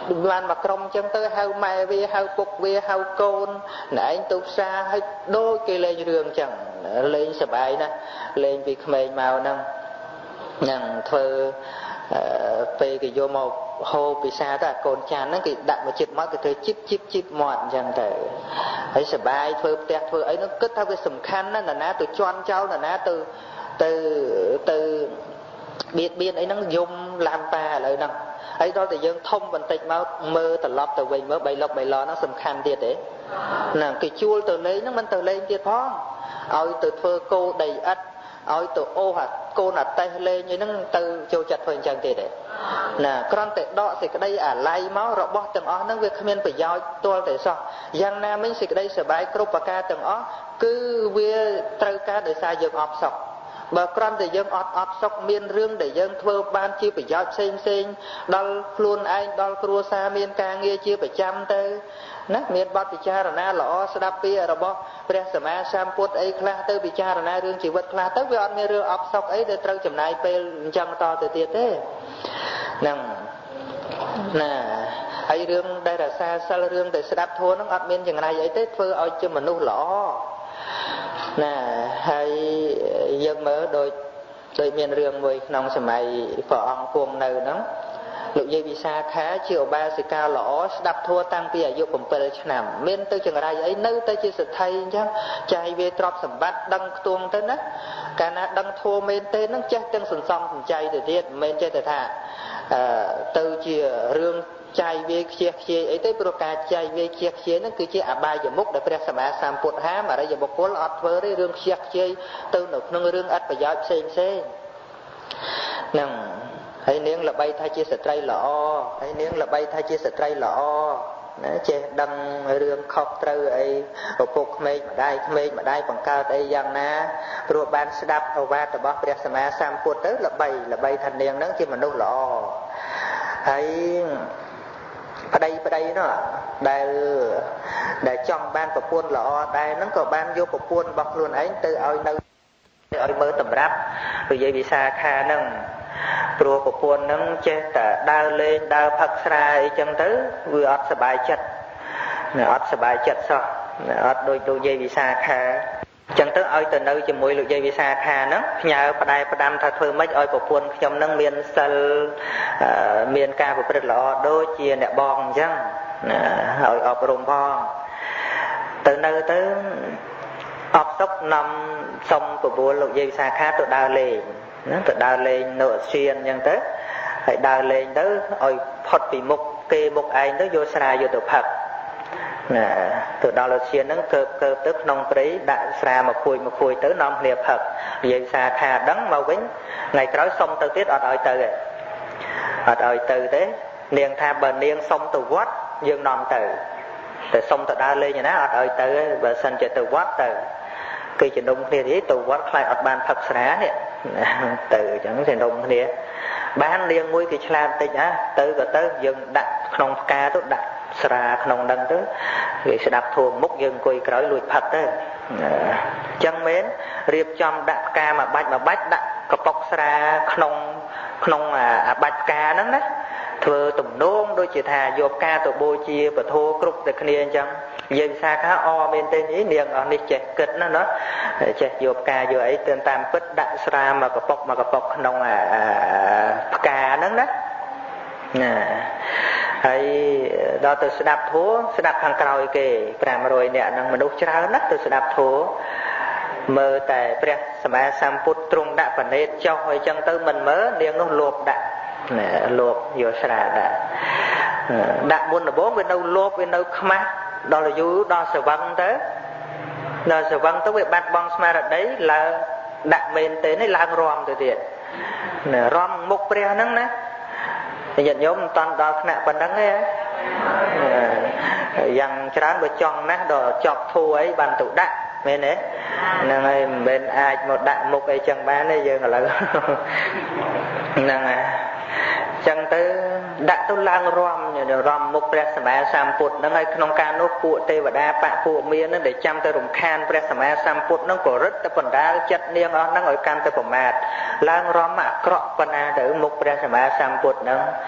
S1: បានមកក្រុមចឹងទៅហៅម៉ែវាហៅពុកវាហៅកូនណែឯងទៅផ្សារឲ្យដូចគេលេងរឿងចឹងលេងសប្បាយណាស់លេងពីក្មេងមកហ្នឹងហ្នឹងធ្វើពេលគេយកមកហូបពិសាទៅអាកូនចានហ្នឹងគេដាក់មកចិត្តមកគេធ្វើជីបជីបជីបមាត់អញ្ចឹងទៅហើយសប្បាយធ្វើផ្ទះធ្វើអីហ្នឹងគិតថាវាសំខាន់ណាស់ណាទៅជន់ចោលណាទៅទៅទៅបៀតបៀនអីហ្នឹងយំឡាំប៉ាឥឡូវហ្នឹងហើយដល់តែយើងធំបន្តិចមកមើលត្រឡប់ទៅវិញមើលបីលុកបីឡហ្នឹងសំខាន់ទៀតទេហ្នឹងគេជួលទៅលេងហ្នឹងមិនទៅលេងទៀតផងឲ្យទៅធ្វើគោដីឥដ្ឋឲ្យទៅអូសអាកូនអាតេះលេងអីហ្នឹងទៅចូលចិត្តធ្វើអញ្ចឹងទៀតទេណាគ្រាន់តែដកសេចក្តីអាល័យមករបស់ទាំងអស់ហ្នឹងវាគ្មានប្រយោជន៍ទាល់តែសោះយ៉ាងណាមិញសេចក្តីសប្បាយគ្រប់ប្រការទាំងអស់គឺវាត្រូវការដោយសារយើងអបសុខបើគ្រាន់តែយើងអត់អត់សុខមានរឿងដែលយើងធ្វើបានជាប្រយោជន៍ផ្សេងផ្សេងដល់ខ្លួនឯងដល់គ្រួសារមានការងារជាប្រចាំទៅណាមានបទពិចារណាល្អស្ដាប់ពីរបស់ព្រះសម្មាសម្ពុទ្ធអីខ្លះទៅពិចារណារឿងជីវិតខ្លះទៅវាអត់មានរឿងអបសុខអីដែលត្រូវចំណាយពេលអញ្ចឹងតទៅទៀតទេហ្នឹងណាហើយរឿងដែលរសាសិលរឿងដែលស្ដាប់ធម៌ហ្នឹងអត់មានចង្រៃអីទេធ្វើឲ្យជាមនុស្សល្អណាហើយយើងមើលដូចដូចមានរឿងមួយក្នុងសម័យព្រះអង្គគង់នៅហ្នឹងលោកយាយវិសាខាជាឧបាសិកាល្អស្ដាប់ធម៌តាំងពីអាយុ7ឆ្នាំមានទៅចង្រៃអីនៅទៅជាសិទ្ធិអញ្ចឹងចាយវាទ្រព្យសម្បត្តិដឹងខ្ទង់ទៅណាកាលណាដឹងធម៌មែនទេហ្នឹងចេះទាំងសន្សំសំចៃទៅទៀតមិនមែនចេះតែថាអឺទៅជារឿងចាយវាខ្ជិះខ្ជាយអីទេព្រោះការចាយវាខ្ជិះខ្ជាយហ្នឹងគឺជាអបាយមុខដែលព្រះសម្មាសម្ពុទ្ធហាមអរិយបុគ្គលអត់ធ្វើទេរឿងខ្ជិះខ្ជាយទៅនៅក្នុងរឿងអត្ថប្រយោជន៍ផ្សេងផ្សេងហ្នឹងហើយនាងល្បីថាជាស្ត្រីល្អហើយនាងល្បីថាជាស្ត្រីល្អណាចេះដឹងរឿងខុសត្រូវអីឪពុកក្មេកម្ដាយក្មេកម្ដាយបង្កើតអីយ៉ាងណាព្រោះបានស្ដាប់ឱវាទរបស់ព្រះសម្មាសម្ពុទ្ធទៅល្បីល្បីថានាងហ្នឹងជាមនុស្សល្អហើយប្តីប្តីនោះដែលដែលចង់បានប្រពន្ធល្អដែរហ្នឹងក៏បានយកប្រពន្ធរបស់ខ្លួនឯងទៅឲ្យនៅឲ្យមើលតម្រាប់និយាយវិសាខាហ្នឹងព្រោះប្រពន្ធហ្នឹងចេះតែដើរលេងដើរផឹកស្រាអីចឹងទៅវាអត់សប្បាយចិត្តអត់សប្បាយចិត្តសោះអត់ដូចលោកយាយវិសាខាចឹងទៅឲ្យទៅនៅជាមួយលោកយាយវិសាខាហ្នឹងផ្ញើផ្ដែផ្ដាំថាធ្វើម៉េចឲ្យប្រពន្ធខ្ញុំហ្នឹងមានសិលមានការប្រព្រឹត្តល្អដូចជាអ្នកបងអញ្ចឹងឲ្យអប់រំផងទៅនៅទៅអបសុកនាំសុំប្រពន្ធលោកយាយវិសាខាទៅដើរលេងណាទៅដើរលេងនៅអាស៊ានអញ្ចឹងទៅហើយដើរលេងទៅឲ្យផុតពីមុខគេមុខឯងទៅយកស្រាយកទៅផឹកណាទៅដល់អាស៊ានហ្នឹងកើបកើបទៅក្នុងព្រៃដាក់ស្រាមកភួយមកភួយទៅនាំគ្នាផឹកនិយាយសាខាដឹងមកវិញថ្ងៃក្រោយសុំទៅទៀតអត់ឲ្យទៅទេអត់ឲ្យទៅទេនាងថាបើនាងសុំទៅវត្តយើងនាំទៅតែសុំទៅដើរលេងណាអត់ឲ្យទៅទេបើសិនជាទៅវត្តទៅគេជំនុំគ្នាទេទៅវត្តខ្លាចអត់បានផឹកស្រានេះទៅអញ្ចឹងជំនុំគ្នាបាននាងមួយគេឆ្លាតតិចណាទៅក៏ទៅយើងដាក់ក្នុងផ្កាទៅដាក់ស្រាក្នុងហ្នឹងទៅគេស្ដាប់ធួងមុខយើងអង្គុយក្រោយលួចផឹកទៅអញ្ចឹងមែនរៀបចំដាក់ផ្កាមួយបាច់មួយបាច់ដាក់កប៉ុកស្រាក្នុងក្នុងអាបាច់ផ្កាហ្នឹងណាធ្វើទំនោរដូចជាថាយកផ្កាទៅបូជាពធគ្រប់តែគ្នាអញ្ចឹងយើងវិសាខាអមែនទេនេះនាងអស់នេះចេះគិតណាណាចេះយកផ្កាយកអីទៅតាមពិតដាក់ស្រាមកកប៉ុកមកកប៉ុកក្នុងផ្កាហ្នឹងណាណាហើយដល់ទៅស្ដាប់ធម៌ស្ដាប់ខាងក្រោយគេ500នាក់ហ្នឹងមនុស្សច្រើនណាស់ទៅស្ដាប់ធម៌មើលតែព្រះសម្មាសម្ពុទ្ធទ្រង់ដាក់បណេតចុះអីចឹងទៅមិនមើលនាងនោះលោភដាក់ណាលោភយកស្រាដាក់ដាក់មុនដំបូងវានៅលោភវានៅខ្មាស់ដល់យូរដល់ស្វឹងទៅដល់ស្វឹងទៅវាបាត់បង់ស្មារតីឡើងដាក់មែនទេនេះឡើងរំទៅទៀតណារំមុខព្រះហ្នឹងណាញាតិញោមមិនតាន់ដល់ថ្នាក់ប៉ុណ្្នឹងទេយ៉ាងច្រើនបើចង់ណាស់ដល់ចប់ធូរអីបានទៅដាក់មែនទេហ្នឹងហើយមិនមែនអាចមកដាក់មុខអីចឹងបានទេយើងឥឡូវហ្នឹងហើយចឹងទៅដាក់ទៅឡើងរំរំមុខព្រះសម្មាសម្ពុទ្ធហ្នឹងហើយក្នុងការនោះពួកទេវតាបៈពួកមានហ្នឹងដែលចាំទៅរំខានព្រះសម្មាសម្ពុទ្ធហ្នឹងក៏រឹតទៅបណ្ដាលចិត្តនាងអស់ហ្នឹងឲ្យកាន់ទៅប្រមាទឡើងរំអាក្រក់ប៉ុណ្ណាទៅមុខព្រះសម្មាសម្ពុទ្ធហ្នឹង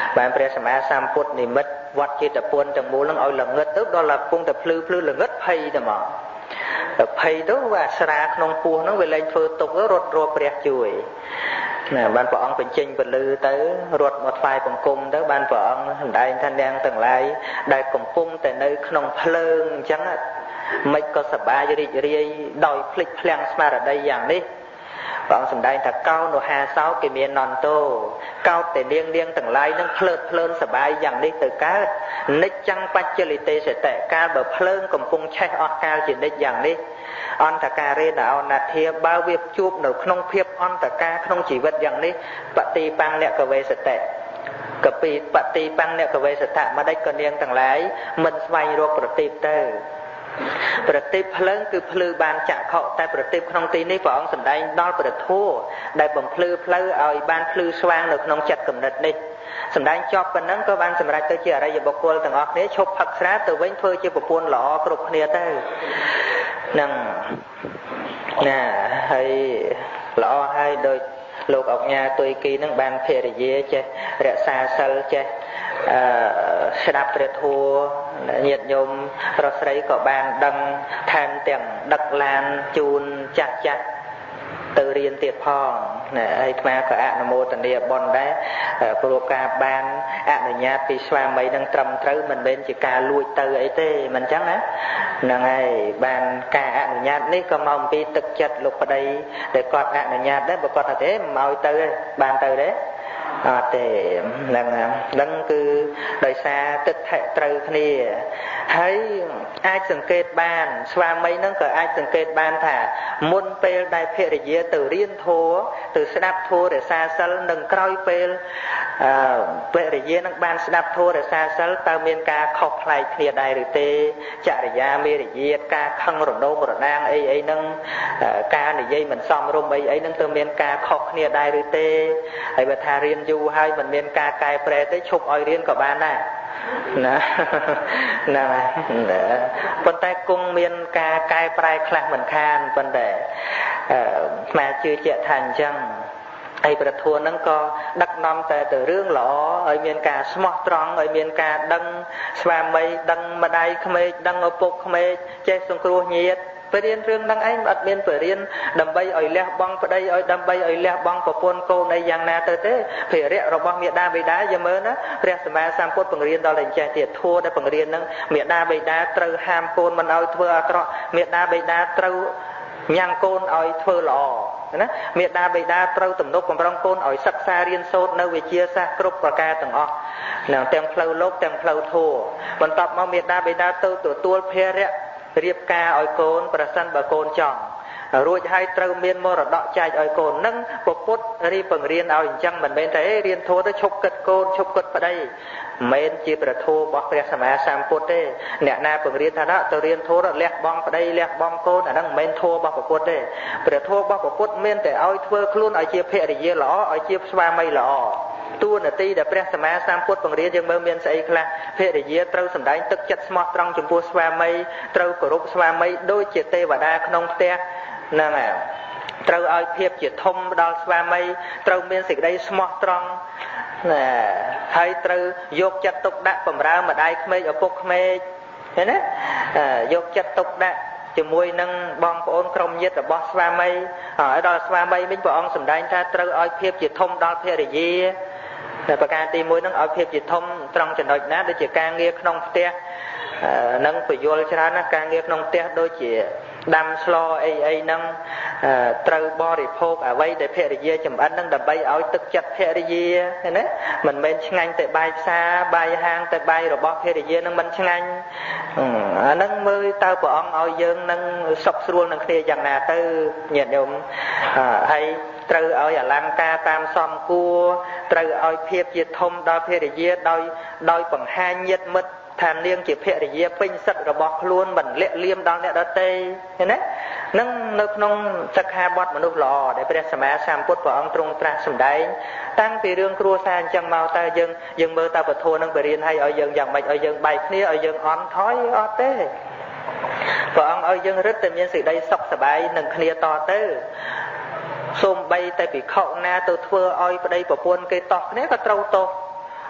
S1: បានព្រះសម្មាសម្ពុទ្ធនិមិត្តវត្តចេតពុនទាំងមូលនឹងឲ្យល្ងឹតទៅដល់តែពងតែភ្លឺភ្លឺល្ងឹតភ័យតែមកភ័យទៅវាស្រាក្នុងពោះហ្នឹងវាលែងធ្វើទុករត់រកព្រះជួយណាបានព្រះអង្គបញ្ចេញពលឺទៅរត់មកថ្វាយបង្គំទៅបានព្រះអង្គសម្ដែងថានាងទាំងឡាយដែលកំពុងតែនៅក្នុងភ្លើងអញ្ចឹងមិនក៏សប្បាយរីករាយដោយភ្លេចភ្លាំងស្មារតីយ៉ាងនេះព្រះអង្គសម្ដែងថាកោនុហាសោគេមាននន្តោកោតតែនាងនាងទាំងឡាយនឹងភ្លើតភ្លើនសប្បាយយ៉ាងនេះទៅកើតនិច្ចចាំងបច្ចលិទេសតៈកាលបើភ្លើងកំពុងឆេះអស់កាលជានិច្ចយ៉ាងនេះអន្តការេណោណាធាបើវាជួបនៅក្នុងភាពអន្តការក្នុងជីវិតយ៉ាងនេះបតិបង្នកវេសតៈកពីបតិបង្នកវេសតៈមកដេចក៏នាងទាំងឡាយមិនស្វែងរកប្រទីបទៅប្រទីបភ្លើងគឺភ្លឺបានចក្ខុតែប្រទីបក្នុងទីនេះព្រះអង្គសម្ដែងដល់ព្រះធម៌ដែលបំភ្លឺផ្លូវឲ្យបានភ្លឺស្វាងនៅក្នុងចិត្តគំនិតនេះសម្ដែងចប់ប៉ុណ្ណឹងក៏បានសម្រេចទៅជាអរិយបុគ្គលទាំងអស់គ្នាឈប់ផឹកស្រាទៅវិញធ្វើជាប្រពន្ធល្អគ្រប់គ្នាទៅនឹងណាហើយល្អហើយដោយលោកអញ្ញាទុយគីនឹងបានភរិយាចេះរក្សាសិលចេះអឺស្ដាប់ព្រះធម៌ញាតិញោមប្រុសស្រីក៏បានដឹងថែមទាំងដឹកឡានជូនចាស់ចាស់ទៅរៀនទៀតផងណាហើយអាត្មាក៏អនុមោទនាបុណ្យដែរព្រោះការបានអនុញ្ញាតពីស្វាមីនឹងត្រឹមត្រូវមិនមែនជាការលួចទៅអីទេមិនអញ្ចឹងណាហ្នឹងហើយបានការអនុញ្ញាតនេះក៏មកអំពីទឹកចិត្តលោកប្តីដែលគាត់អនុញ្ញាតដែរបើគាត់ថាទេមិនឲ្យទៅទេបានទៅទេអត់ទេហ្នឹងហ្នឹងគឺដោយសារទឹកថេត្រូវគ្នាហើយអាចសង្កេតបានស្វាមីនឹងក៏អាចសង្កេតបានថាមុនពេលដែលភរិយាទៅរៀនធម៌ទៅស្ដាប់ធម៌រក្សាសិលនិងក្រោយពេលអឺភរិយានឹងបានស្ដាប់ធម៌រក្សាសិលតើមានការខុសប្លែកគ្នាដែរឬទេចរិយាមេរយាទការខឹងរនោមរណាងអីអីហ្នឹងការនិយាយមិនសមរម្យអីអីហ្នឹងទើបមានការខុសគ្នាដែរឬទេហើយបើថារៀនយូរហើយមិនមានការកែប្រែទេឈប់ឲ្យរៀនក៏បានដែរណាណាប៉ុន្តែគង់មានការកែប្រែខ្លះមិនខានប៉ុន្តែអឺស្មាជឿជាក់ថាអញ្ចឹងហើយប្រធនហ្នឹងក៏ដឹកនាំតែទៅរឿងល្អឲ្យមានការស្មោះត្រង់ឲ្យមានការដឹងស្វាមីដឹងម្ដាយក្មេកដឹងឪពុកក្មេកចេះសង្គ្រោះញាតិបរិញ្ញារឿងហ្នឹងឯងអត់មានបរិញ្ញាដើម្បីឲ្យលះបង់ប្តីឲ្យដើម្បីឲ្យលះបង់ប្រពន្ធកូនអីយ៉ាងណាទៅទេភារៈរបស់មេដាបិតាយមើលណាព្រះសម្មាសម្ពុទ្ធបង្រៀនដល់តែចេះទៀតធัวដែលបង្រៀនហ្នឹងមេដាបិតាត្រូវហាមកូនមិនឲ្យធ្វើអាក្រក់មេដាបិតាត្រូវញ៉ាំងកូនឲ្យធ្វើល្អណាមេដាបិតាត្រូវទំនុកបំរុងកូនឲ្យសិក្សារៀនសូត្រនៅវិជ្ជាសាស្ត្រគ្រប់ប្រការទាំងអស់នឹងទាំងផ្លូវលោកទាំងផ្លូវធម៌បន្ទាប់មកមេដាបិតាទៅទទួលភារៈរៀបការឲ្យកូនប្រសិនបើកូនចង់រួចហើយត្រូវមានមរតកចែកឲ្យកូននឹងពុទ្ធរីបង្រៀនឲ្យអញ្ចឹងមិនមែនតែរៀនធម៌ទៅឈប់គិតកូនឈប់គិតប្តីមិនមែនជាប្រធមរបស់ព្រះសម្មាសម្ពុទ្ធទេអ្នកណាបង្រៀនថាទៅរៀនធម៌លះបង់ប្តីលះបង់កូនអាហ្នឹងមិនមែនធម៌របស់ពុទ្ធទេព្រះធម៌របស់ពុទ្ធមានតែឲ្យធ្វើខ្លួនឲ្យជាភរិយាល្អឲ្យជាស្វាមីល្អតួនាទីដែលព្រះសម្មាសម្ពុទ្ធបង្រៀនយើងមើលមានស្អីខ្លះភរិយាត្រូវសម្ដែងទឹកចិត្តស្មោះត្រង់ចំពោះស្វាមីត្រូវគោរពស្វាមីដូចជាទេវតាក្នុងផ្ទះហ្នឹងហើយត្រូវឲ្យភាពជាធំដល់ស្វាមីត្រូវមានសេចក្តីស្មោះត្រង់ណាហើយត្រូវយកចិត្តទុកដាក់បម្រើម្ដាយក្មេកឪពុកក្មេកឃើញទេយកចិត្តទុកដាក់ជាមួយនឹងបងប្អូនក្រុមញាតិរបស់ស្វាមីហើយដល់ស្វាមីវិញព្រះអង្គសម្ដែងថាត្រូវឲ្យភាពជាធំដល់ភរិយាតែប្រការទីមួយនឹងឲ្យភាពជាធំត្រង់ចំណុចណាដូចជាការងារក្នុងផ្ទះនឹងពយល់ច្រើនណាការងារក្នុងផ្ទះដូចជាដាំស្លអីអីហ្នឹងត្រូវបរិភោគអ្វីដែលភរិយាចម្អិនហ្នឹងដើម្បីឲ្យទឹកចិត្តភរិយាឃើញទេមិនមែនឆ្ងាញ់តែបាយផ្សារបាយហាងតែបាយរបស់ភរិយាហ្នឹងមិនឆ្ងាញ់អាហ្នឹងមើលតើព្រះអង្គឲ្យយើងនឹងសុខស្រួលនឹងគ្នាយ៉ាងណាទៅញាតិញោមហើយត្រូវឲ្យអលង្ការតាមសមគួរត្រូវឲ្យភាពជាធំដល់ភរិយាដោយដោយបង្ហាញញាតិមិត្តថានាងជាភរិយាពេញសិទ្ធិរបស់ខ្លួនមិនលាក់លៀមដល់អ្នកដទៃឃើញទេនឹងនៅក្នុងសិក្ខាបទមនុស្សល្អដែលព្រះសម្មាសម្ពុទ្ធព្រះអង្គទ្រង់ត្រាស់សម្ដែងតាំងពីរឿងគ្រួសារអញ្ចឹងមកតើយើងយើងមើលតើពធនឹងបរិញ្ញាឲ្យឲ្យយើងយ៉ាងម៉េចឲ្យយើងបែកគ្នាឲ្យយើងអន់ថយអត់ទេព្រះអង្គឲ្យយើងរឹតតែមានសេចក្តីសុខសប្បាយនឹងគ្នាតទៅសូម្បីតែភិក្ខុណាទៅធ្វើឲ្យប្តីប្រពន្ធគេតោះគ្នាក៏ត្រូវទោស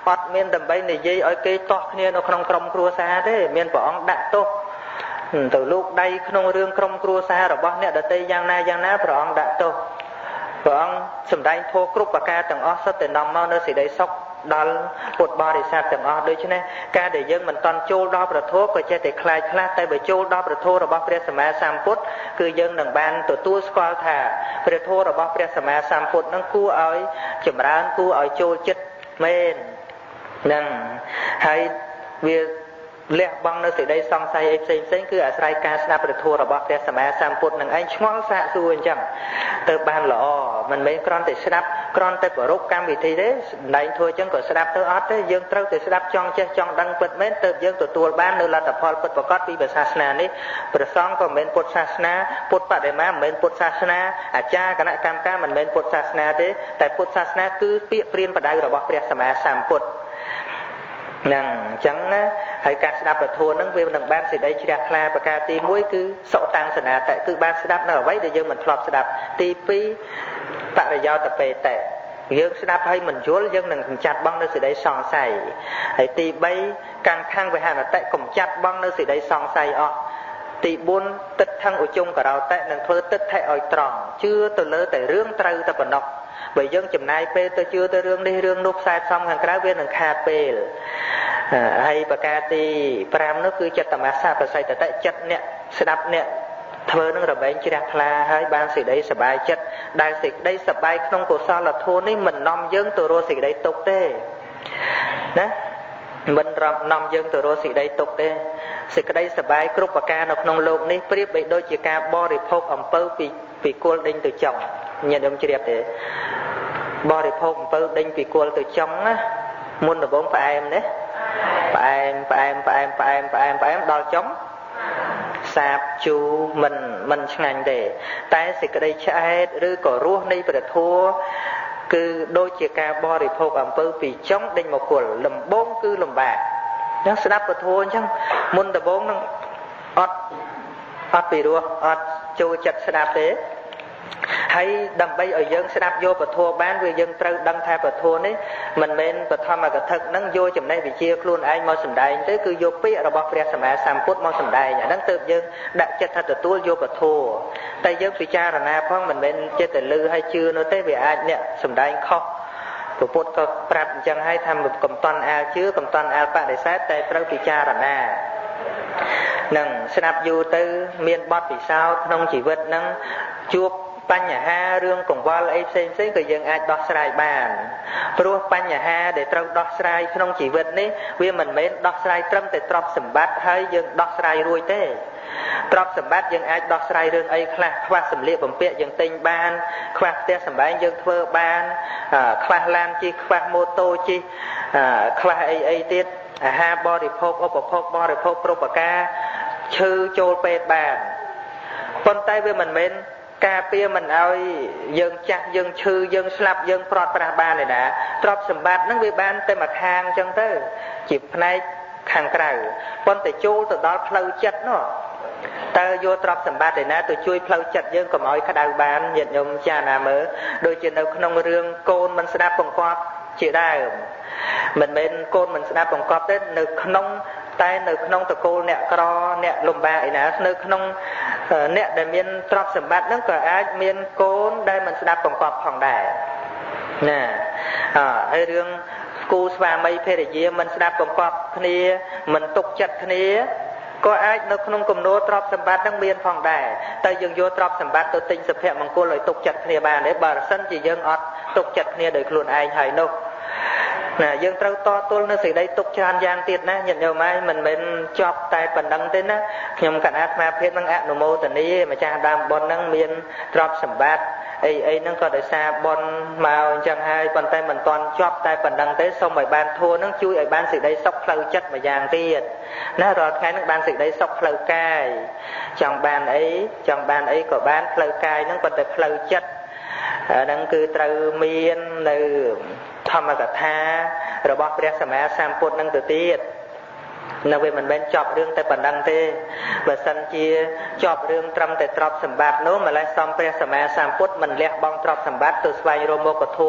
S1: អត់មានដើម្បីនិយាយឲ្យគេតោះគ្នានៅក្នុងក្រុមគ្រួសារទេមានព្រះអង្គដាក់ទោសទៅលោកដៃក្នុងរឿងក្រុមគ្រួសាររបស់អ្នកដទៃយ៉ាងណាយ៉ាងណាព្រះអង្គដាក់ទោសព្រះអង្គសម្ដែងធម៌គ្រប់ប្រការទាំងអស់សុទ្ធតែនាំមកនៅសេចក្តីសុខដល់ពុទ្ធបរិស័ទទាំងអស់ដូច្នេះការដែលយើងមិនតន់ចូលដល់ព្រះធម៌ក៏ចេះតែខ្លាចខ្លះតែបើចូលដល់ព្រះធម៌របស់ព្រះសម្មាសម្ពុទ្ធគឺយើងនឹងបានទទួលស្គាល់ថាព្រះធម៌របស់ព្រះសម្មាសម្ពុទ្ធនឹងគួរឲ្យចម្រើនគួរឲ្យចូលចិត្តមែននឹងហើយវាលះបង់នៅសេចក្តីសង្ស័យអីផ្សេងផ្សេងគឺអាស្រ័យការស្ដាប់ព្រះធម៌របស់ព្រះសម្មាសម្ពុទ្ធនឹងឯងឆ្ងល់សាកសួរអញ្ចឹងទៅបានល្អមិនមែនគ្រាន់តែស្ដាប់គ្រាន់តែប្ររពកម្មវិធីទេសម្ដែងធម៌អញ្ចឹងក៏ស្ដាប់ទៅអត់ទេយើងត្រូវតែស្ដាប់ចង់ចេះចង់ដឹងពិតមែនទើបយើងទទួលបាននៅលទ្ធផលពិតប្រាកដពីសាសនានេះព្រះសង្ឃក៏មិនមែនពុទ្ធសាសនាពុទ្ធបដិមាមិនមែនពុទ្ធសាសនាអាចារ្យគណៈកម្មការមិនមែនពុទ្ធសាសនាទេតែពុទ្ធសាសនាគឺពាក្យព្រានបដៅរបស់ព្រះសម្មាសម្ពុទ្ធនឹងអញ្ចឹងណាហើយការស្ដាប់ព្រះធម៌ហ្នឹងវានឹងបានសេចក្តីជ្រះថ្លាប្រការទីមួយគឺសុតាំងសនាតៈគឺបានស្ដាប់នៅអ្វីដែលយើងមិនធ្លាប់ស្ដាប់ទីពីរបរិយោតបេតៈយើងស្ដាប់ហើយមិនយល់យើងនឹងកម្ចាត់បងនៅសេចក្តីសង្ស័យហើយទីបីកាំងខាំងវិហារតៈកម្ចាត់បងនៅសេចក្តីសង្ស័យអស់ទីបួនទឹកថឹងឧជុងករោតៈនឹងធ្វើទឹកថេឲ្យត្រង់ជឿទៅលើតែរឿងត្រូវតែប៉ុណ្ណោះបើយើងចំណាយពេលទៅជឿទៅរឿងនេះរឿងនោះផ្សែផ្សំខាងក្រៅវានឹងខាតពេលហើយប្រការទីប្រាំនោះគឺចិត្តតមសាបសិតតៈចិត្តអ្នកស្ដាប់អ្នកធ្វើនឹងរមែងជ្រះថ្លាហើយបានសេចក្តីសប្បាយចិត្តដែលសេចក្តីសប្បាយក្នុងកុសលធម៌នេះមិននាំយើងទៅរកសេចក្តីទុក្ខទេណាមិននាំយើងទៅរកសេចក្តីទុក្ខទេសេចក្តីសប្បាយគ្រប់ប្រការនៅក្នុងโลกនេះប្រៀបបីដូចជាការបរិភោគអំពៅពីពីគល់ដេញទៅចុងញាតិញោមជ្រាបទេបរិភោគអំពៅដេញពីគល់ទៅចុងណាមុនដំបូងផ្អែមណាផ្អែមផ្អែមផ្អែមផ្អែមផ្អែមផ្អែមដល់ចុងសាបជូរមិនមិនឆ្ងាញ់ទេតែសេចក្តីឆ្អែតឬក៏រសនៃព្រះធម៌គឺដូចជាការបរិភោគអំពៅពីចុងដេញមកគល់លំបងគឺលំបាកអញ្ចឹងស្ដាប់ព្រះធម៌អញ្ចឹងមុនដំបូងនឹងអត់អត់ពីរោះអត់ចូលចិត្តស្ដាប់ទេហើយដើម្បីឲ្យយើងស្ដាប់យកពធបានវាយើងត្រូវដឹងថាពធនេះមិនមែនបឋមកថាហ្នឹងយកចំណេះវិជ្ជាខ្លួនឯងមកសម្ដែងទេគឺយកពាក្យរបស់ព្រះសម្មាសម្ពុទ្ធមកសម្ដែងអាហ្នឹងទើបយើងដាក់ចិត្តថាទទួលយកពធតែយើងពិចារណាផងមិនមែនចិត្តតែលឺហើយជឿនោះទេវាអាចអ្នកសម្ដែងខុសព្រះពុទ្ធក៏ប្រាប់អញ្ចឹងហើយថាកំតន់អាលជឿកំតន់អាលបដិសេធតែត្រូវពិចារណានឹងស្ដាប់យូរទៅមានបទពិសោធន៍ក្នុងជីវិតហ្នឹងជួបបញ្ហារឿងកង្វល់អីផ្សេងផ្សេងក៏យើងអាចដោះស្រាយបានព្រោះបញ្ហាដែលត្រូវដោះស្រាយក្នុងជីវិតនេះវាមិនមែនដោះស្រាយត្រឹមតែទ្រព្យសម្បត្តិហើយយើងដោះស្រាយរួចទេទ្រព្យសម្បត្តិយើងអាចដោះស្រាយរឿងអីខ្លះខ្វះសម្លៀកបំពាក់យើងទិញបានខ្វះផ្ទះសម្បែងយើងធ្វើបានខ្វះឡានជិះខ្វះម៉ូតូជិះខ្វះអីអីទៀតអាហារបរិភោគឧបភោគបរិភោគគ្រប់ប្រការឈឺចូលពេទ្យបានប៉ុន្តែវាមិនមែនការពារមិនឲ្យយើងចាស់យើងឈឺយើងស្លាប់យើងប្រត់ប្រាស់បានទេណាទ្រព្យសម្បត្តិហ្នឹងវាបានតែមួយខាងអញ្ចឹងទៅជាផ្នែកខាងក្រៅប៉ុន្តែចូលទៅដល់ផ្លូវចិត្តនោះតើយកទ្រព្យសម្បត្តិឯណាទៅជួយផ្លូវចិត្តយើងកុំឲ្យក្តៅបានញាតិញោមចាណាមើលដូចជានៅក្នុងរឿងកូនមិនស្ដាប់បង្គាប់ជាដើមមិនមែនកូនមិនស្ដាប់បង្គាប់ទេនៅក្នុងតែនៅក្នុងតកូលអ្នកក្រអ្នកលំបាកឯណានៅក្នុងអ្នកដែលមានទ្រព្យសម្បត្តិហ្នឹងក៏អាចមានកូនដែលមិនស្ដាប់បង្គាប់ផងដែរណាអើហើយរឿងគូស្វាមីភរិយាមិនស្ដាប់បង្គាប់គ្នាមិនទុកចិត្តគ្នាក៏អាចនៅក្នុងគំនូរទ្រព្យសម្បត្តិហ្នឹងមានផងដែរតែយើងយកទ្រព្យសម្បត្តិទៅទិញសុភមង្គលឲ្យទុកចិត្តគ្នាបានទេបើមិនសិនជាយើងអត់ទុកចិត្តគ្នាដោយខ្លួនឯងហើយនោះណាយើងត្រូវតទល់នៅសេចក្តីទុកច្រើនយ៉ាងទៀតណាញាតិញោមហើយមិនមែនចប់តែប៉ុណ្្នឹងទេណាខ្ញុំកណ្ដាអាត្មាភាពនឹងអនុមោទនាម្ចាស់ដើមបុណ្យហ្នឹងមានទ្រព្យសម្បត្តិអីអីហ្នឹងក៏ដោយសារបុណ្យមកអញ្ចឹងហើយប៉ុន្តែមិនទាន់ចប់តែប៉ុណ្្នឹងទេសូមឲ្យបានធัวហ្នឹងជួយឲ្យបានសេចក្តីសុខផ្លូវចិត្តមួយយ៉ាងទៀតណារាល់ថ្ងៃហ្នឹងបានសេចក្តីសុខផ្លូវកាយចង់បានអីចង់បានអីក៏បានផ្លូវកាយហ្នឹងប៉ុន្តែផ្លូវចិត្តហ្នឹងគឺត្រូវមាននៅធម្មកថារបស់ព្រះសម្មាសម្ពុទ្ធនឹងទៅទៀតនៅវាមិនមែនចប់រឿងតែប៉ុណ្ណឹងទេបើសិនជាចប់រឿងត្រឹមតែទ្រព្យសម្បត្តិនោះម្លេះសំព្រះសម្មាសម្ពុទ្ធមិនលះបង់ទ្រព្យសម្បត្តិទៅស្វែងរកមុខធម៌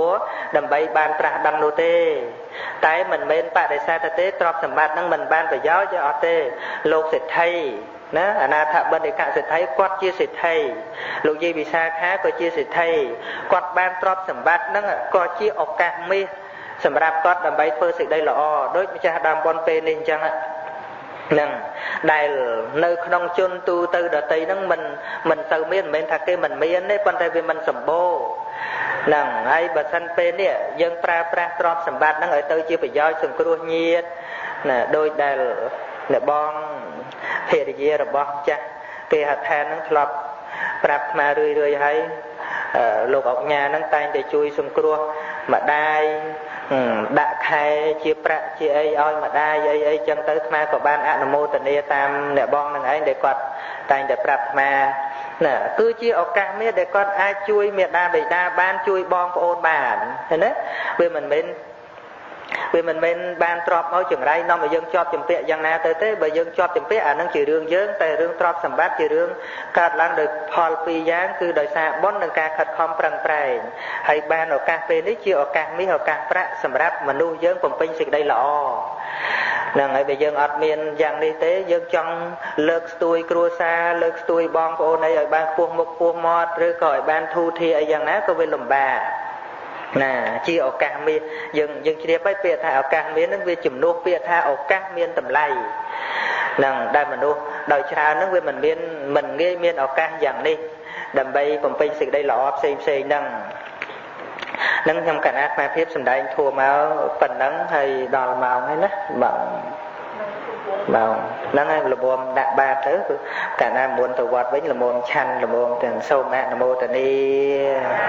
S1: đầm bay ban pra đăng nô tê tái mình bên bạn để xa thế trọp sầm bát năng mình ban phải giáo cho tê lục sẽ thay nè anh ta thà bên để cạn sẽ thấy quát chia sẽ thay lục gì bị xa khác có chia sẽ thay quát ban trọp sầm bát năng có chia ọc cạc mi sầm rạp quát đầm bay phơi sẽ đây là o đối với cha đam bon pe nên chăng ạ nè đây nơi nông chôn tu tư đợt tây năng mình mình từ miền bên thà kia mình miền đấy con tay về mình sầm bô nè ai bờ sân pe nè dân pra pra trọp sầm bát năng ở tới chia phải giáo sừng cua nhiệt nè đôi đây là bong hệ gì là bong cha về hạt than năng lọp prap mà rơi rơi hay lục ọc nhà năng tay để chui sừng cua mà đai đã khai chia pra chia ấy oi mà đai ấy ấy chân tới mà có ban ăn mô tận địa tam nè bong năng ấy để quạt tay để prap mà nè cứ chia ọc cả miết để con ai chui miệt đa bị đa ban chui bong của ôn bản thế đấy vì mình bên vì mình bên ban trọp nói chừng đây nó mà dân cho chừng pẹ dân na tới thế bởi dân cho chừng pẹ à nó chỉ đường dân tại đường trọp sầm bát chỉ đường cát lan được Paul Pi giáng cứ đời xa bốn đằng ca khật khom prang prai hay ban ở cà phê đấy chia ở cà mi ở cà pra sầm ráp mà nuôi dân cùng pin xịt đây là o nè ngày bây giờ ở miền giang đi tế dân trong lợt tuổi cua sa lợt tuổi bong của ôn này ở ban phuông một phuông mót rồi còi ban thu thì ở giang ná có bên lồng bà nè chia ở cà miên dừng dừng chia bách bịa thà ở cà miên nó về chùm nô bịa thà ở cà miên tầm lầy nè đây mình nô đòi cha nó về mình miên mình nghe miên ở cà dạng đi đầm bay còn pin xịt đây lọ xem xem nè nâng trong cảnh ác ma phép sầm đại thua máu phần nắng hay đòn màu hay nè bằng màu nắng hay là buồn đạn ba thứ cả nam muốn tàu vọt với là môn chăn là môn tiền sâu mẹ là môn tiền đi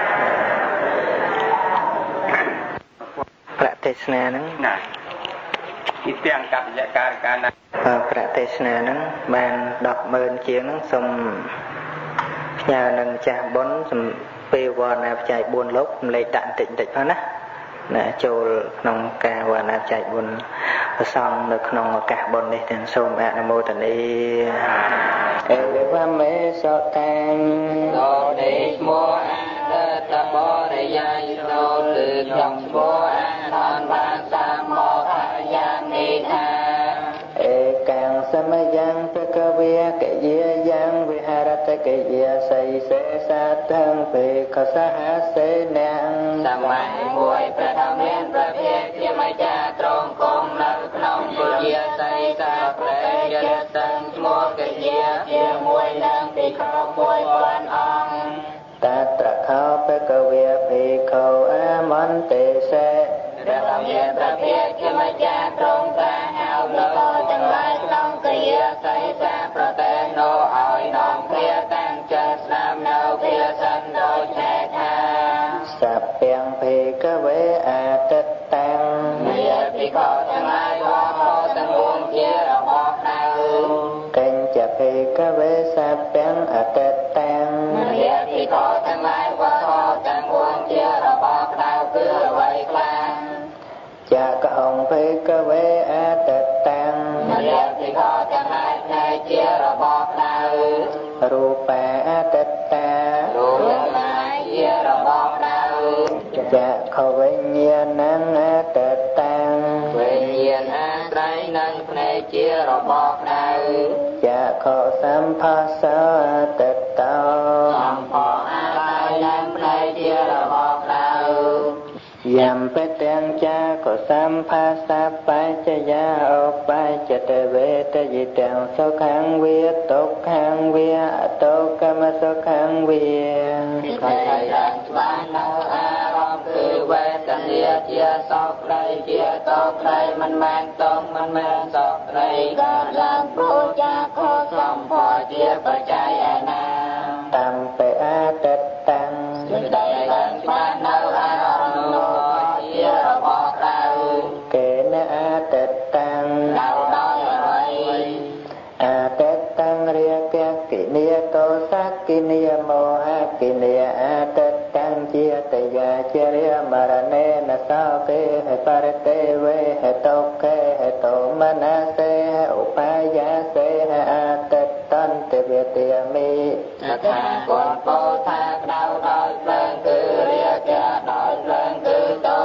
S1: ประเทศนานั้นที่เตียงกับยาการการนั้นประเทศนานั้นบานดอกเมินเชียงนั้นสมญาณังจ่าบนสมเปวานาใจบุญลบเลยดันติดติดเพราะนะนะโจลนองกาวานาใจบุญซองนึกนองกาบนนี่ถึงสมอะนโมตันเอเอวะเมสตังโตเดชโมตะบอริยายโตลือจงโบอันนอนบางสามโมหายานิทาเอกังสมยังปะกะเวกะเยยังวิหารตะกะเยไสเสสัตถังเปขสหัสเสนังสมัยมวยประธรรมเรียนประเภทที่ไม่จะตรงคงนักนองกุเยไสสะเปรยะตังโมกะเยเพียมวยนางติขอบมวยวันองตัตระเขาเปกเวียภิกขุอามันเตเสประธรรมเรียนประเภทที่ไม่จะตรงตาเอาโลจังไรน้องกะเยไสสะประเตโนอ้อยน้องเพียตั้งเจสนามโนเพียสันโดแจทาสัพเปียงภิกเวอาติตังเมียภิกขุทั้งหลายว่าโคตั้งวงเจียระบอกนากัญจภิกเวสัพเปียงอาติตังเมียภิกขุทั้งหลายว่าโคตั้งวงเจียระบอกนาคือไว้กลางจะกองภิกเวอาติตังเมียภิกขุทั้งหลายในเจียระบอกนารูปะอาติตารูปะในเจียระบอกนาจะขวิญญาณังอาติตังวิญญาณอาไตรนังในเจียระบอกนาจะขอสัมภาษาอาติตาสัมภาอาไตรนังในเจียระบอกนายามเปตังจาก็สัมภาษาปัจจยาออกไปจะเตเวทยิตังสุขังเวียตกขังเวียตกกรรมสุขังเวียที่ใครดังบ้านเราอารมณ์คือเวทเนียเจียสอกไรเจียตอกไรมันแมงตองมันแมงสอกไรก็ลังปูจาโคสมพอเจียปัจจัยนาตามไปอาติตังที่ใดดังบ้านเราอารมณ์เจียบอกเราเกณฑ์อาติตังเราน้อยอะไรอาติตังเรียกกิเนียโตสักกิเนียโมหะกิเนียอาติตังเจียตยาเจริยมรเนนะสาวเกให้ปารเตเวให้ตกเกให้โตมนาเสให้อุปายาเสให้อาติตันเตเวเตียมิจะทากวนโปทากดาวดอยเพลิงคือเรียกแก่ดอยเพลิงคือโต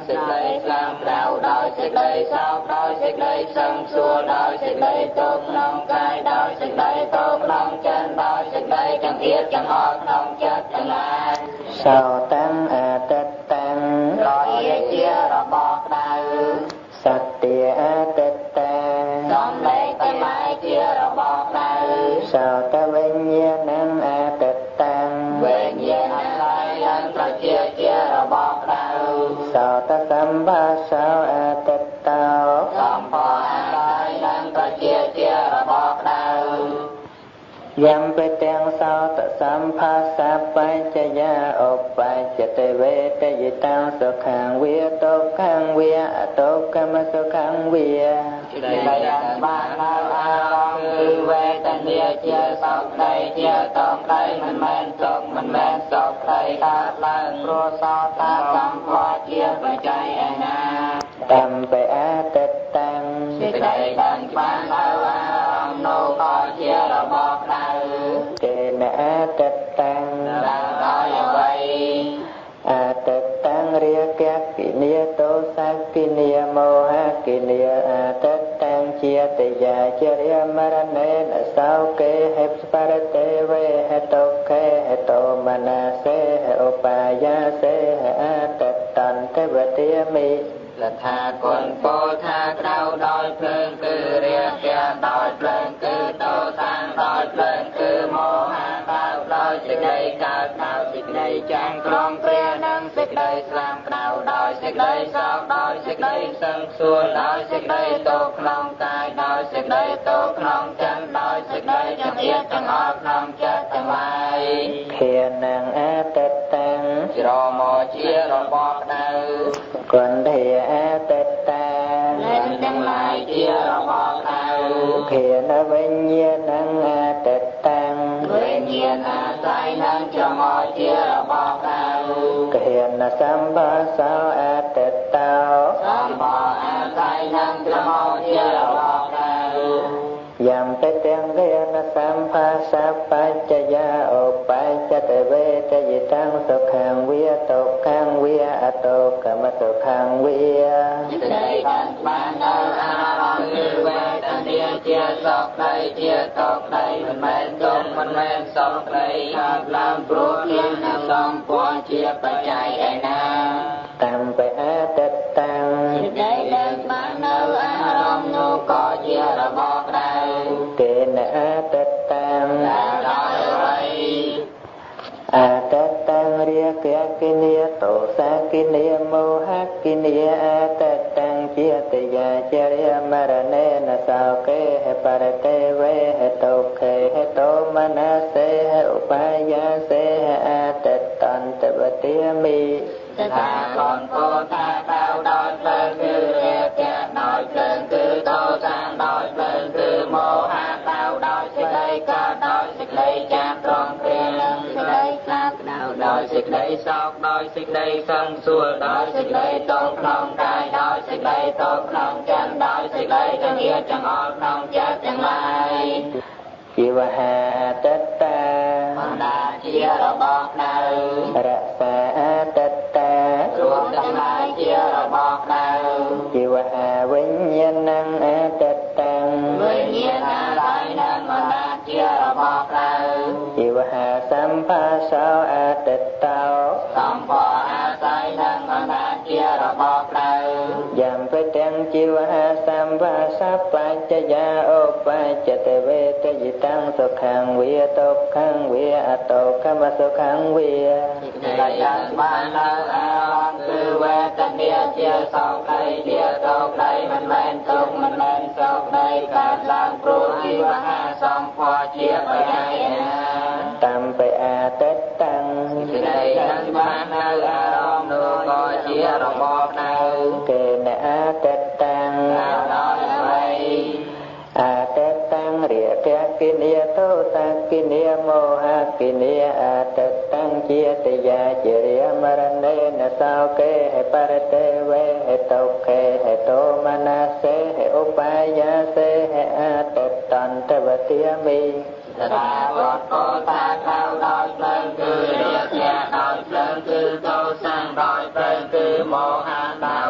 S1: សេចក្តីស្លាមក្រៅដោយសេចក្តីសោកដោយសេចក្តីសឹងសួរដោយសេចក្តីទុក្ខក្នុងកាយដោយសេចក្តីទោសក្នុងចិត្តដោយសេចក្តីចង្អៀតចង្អល់ក្នុងចិត្តទាំងឡាយសោតាំងអតិតតាំងរលាជារបស់ក្តៅសត្យាអតិតតាសំលេងទាំងឡាយជារបស់ក្តៅសោតវិញ្ញាណังអតិតតាំងវិញ្ញាណទាំងឡាយនឹងប្រជាជារបស់ក្តៅសោតសម្បាសោអតិតតោសម្បោអាស្រ័យនឹងប្រជាជារបស់ក្តៅយំបេទាំងសោតសម្ភាសាបញ្ចយាឧបញ្ចតេវេតយិតាំសុខាងវាទុក្ខាងវាអតុកម្មសុខាងវាដែលបាននៅអារម្មណ៍គឺវេទនាជាសោកក្តីជាតោកក្តីមិនមែនទុក្ខមិនមែនសោកក្តីកើតឡើងព្រោះសោតាសម្ភារជាបច្ច័យឯណាតំបេអតិតតាំងសេចក្តីបានបាននៅអារម្មណ៍នោះក៏ជារបស់ក្តៅកេណអតិតតាំងដល់ដោយអ្វីអតិតតាំងរាគគិនីទោសគិនីមោហគិនីអតិតតាំងជាតយាចរិយមរណេនសោកេហេស្បរតេវេហតុកេហតោមនាសេឧបាយាសេអតិតតន្តវតិមិលថាគុណពោថាក្រៅដោយភ្លើងគឺរាគៈដោយភ្លើងគឺតោតាំងដោយភ្លើងគឺមោហៈកើតដោយសេចក្តីកើតដោយសេចក្តីចាំងក្រំព្រានឹងសេចក្តីស្លាមក្រៅដោយសេចក្តីសោកដោយសេចក្តីសឹងសួរដោយសេចក្តីទោសក្នុងកាយដោយសេចក្តីទោសក្នុងចិត្តដោយសេចក្តីចង្អៀតចង្អល់ក្នុងចិត្តទាំងឡាយធានាងអតិតតាំងច្រមកជារបស់ក្តៅគន្ធិអតិតតាលែងទាំងឡាយជារបស់ក្តៅភានវិញ្ញាណังអតិតតាំងវិញ្ញាណអាស្រ័យនឹងច្រមកជារបស់ក្តៅភានសម្បាសោអតិតតោសម្បោអាស្រ័យនឹងច្រមកជារបស់ក្តៅយំតេទាំងវេនសម្ភាសាបញ្ចយាឧបញ្ចតវេតយិតាំងសុខាងវាទុក្ខាងវាអតុកម្មសុខាងវាសេចក្តីបានបាននៅអារម្មណ៍គឺវេទនាជាសោកក្តីជាតោកក្តីមិនមែនទុក្ខមិនមែនសោកក្តីកើតឡើងព្រោះមានសម្ពោធជាបច្ច័យឯណាតាមបេអតិតតាំងសេចក្តីដែលបាននៅអារម្មណ៍នោះក៏ជារបស់ក្តៅកេណអតិតតាំងដោយអ្វីអតិតតាំងរាគៈគិនីទោសគិនីមោហគិនីអតិតតាំងជាតយាចរិយមរណេនសោកេហបរតេវេហតុខេហតោមនាសេហឧបាយាសេហអតិតតន្តវតិមិតថាកូនពោថាកៅដោយភ្លើងគឺរាគៈដោយភ្លើងគឺតោសាងដោយភ្លើងគឺមោហៈកៅដោយសេចក្តីកើតដោយសេចក្តីចាំត្រង់ព្រានឹងសេចក្តីស្លាប់ក្តៅដោយសេចក្តីសោកដោយសេចក្តីសឹងសួរដោយសេចក្តីទោសក្នុងកាយដោយសេចក្តីទោសក្នុងចិត្តដោយសេចក្តីចង្អៀតចង្អល់ក្នុងចិត្តទាំងឡាយជីវហាអតិតតាបណ្ដាជារបស់ក្តៅរក្សាអតិតតារួមទាំងឡាយជារបស់ក្តៅជីវហាវិញ្ញាណังអតិតតាវិញ្ញាណអាស្រ័យនឹងបណ្ដាជារបស់ក្តៅជីវហាសម្ភាសោអតិតតោសម្បោអាស្រ័យនឹងបណ្ដាជារបស់ក្តៅយ៉ាងពេទាំងជីវហាសម្ភាសាបញ្ចយាឧបញ្ចតវេតយិតាំងសុខាងវាទុក្ខាងវាអតុកម្មសុខាងវាដែលបាននៅអារម្មណ៍គឺវេទនាជាសោកក្តីជាតោកក្តីមិនមែនទុក្ខមិនមែនសោកក្តីកើតឡើងព្រោះជីវហាសម្ភារជាបច្ច័យណាតាមបេអតិតតាំងសេចក្តីដែលបាននៅអារម្មណ៍នោះក៏ជារបស់ក្តៅកេណអតិតតាំងដោយអ្វីអតិតតាំងរាគៈគិនីទោសគិនីមោហគិនីអតិតតាំងជាតយាចរិយមរណេនសោកេហបរតេវេហតុខេហតោមនាសេហឧបាយាសេហអតិតតន្តវតិមិតថាវត្តពោថាកៅដោយភ្លើងគឺរាគៈដោយភ្លើងគឺតោសាំងដោយភ្លើងគឺមោហៈដោយ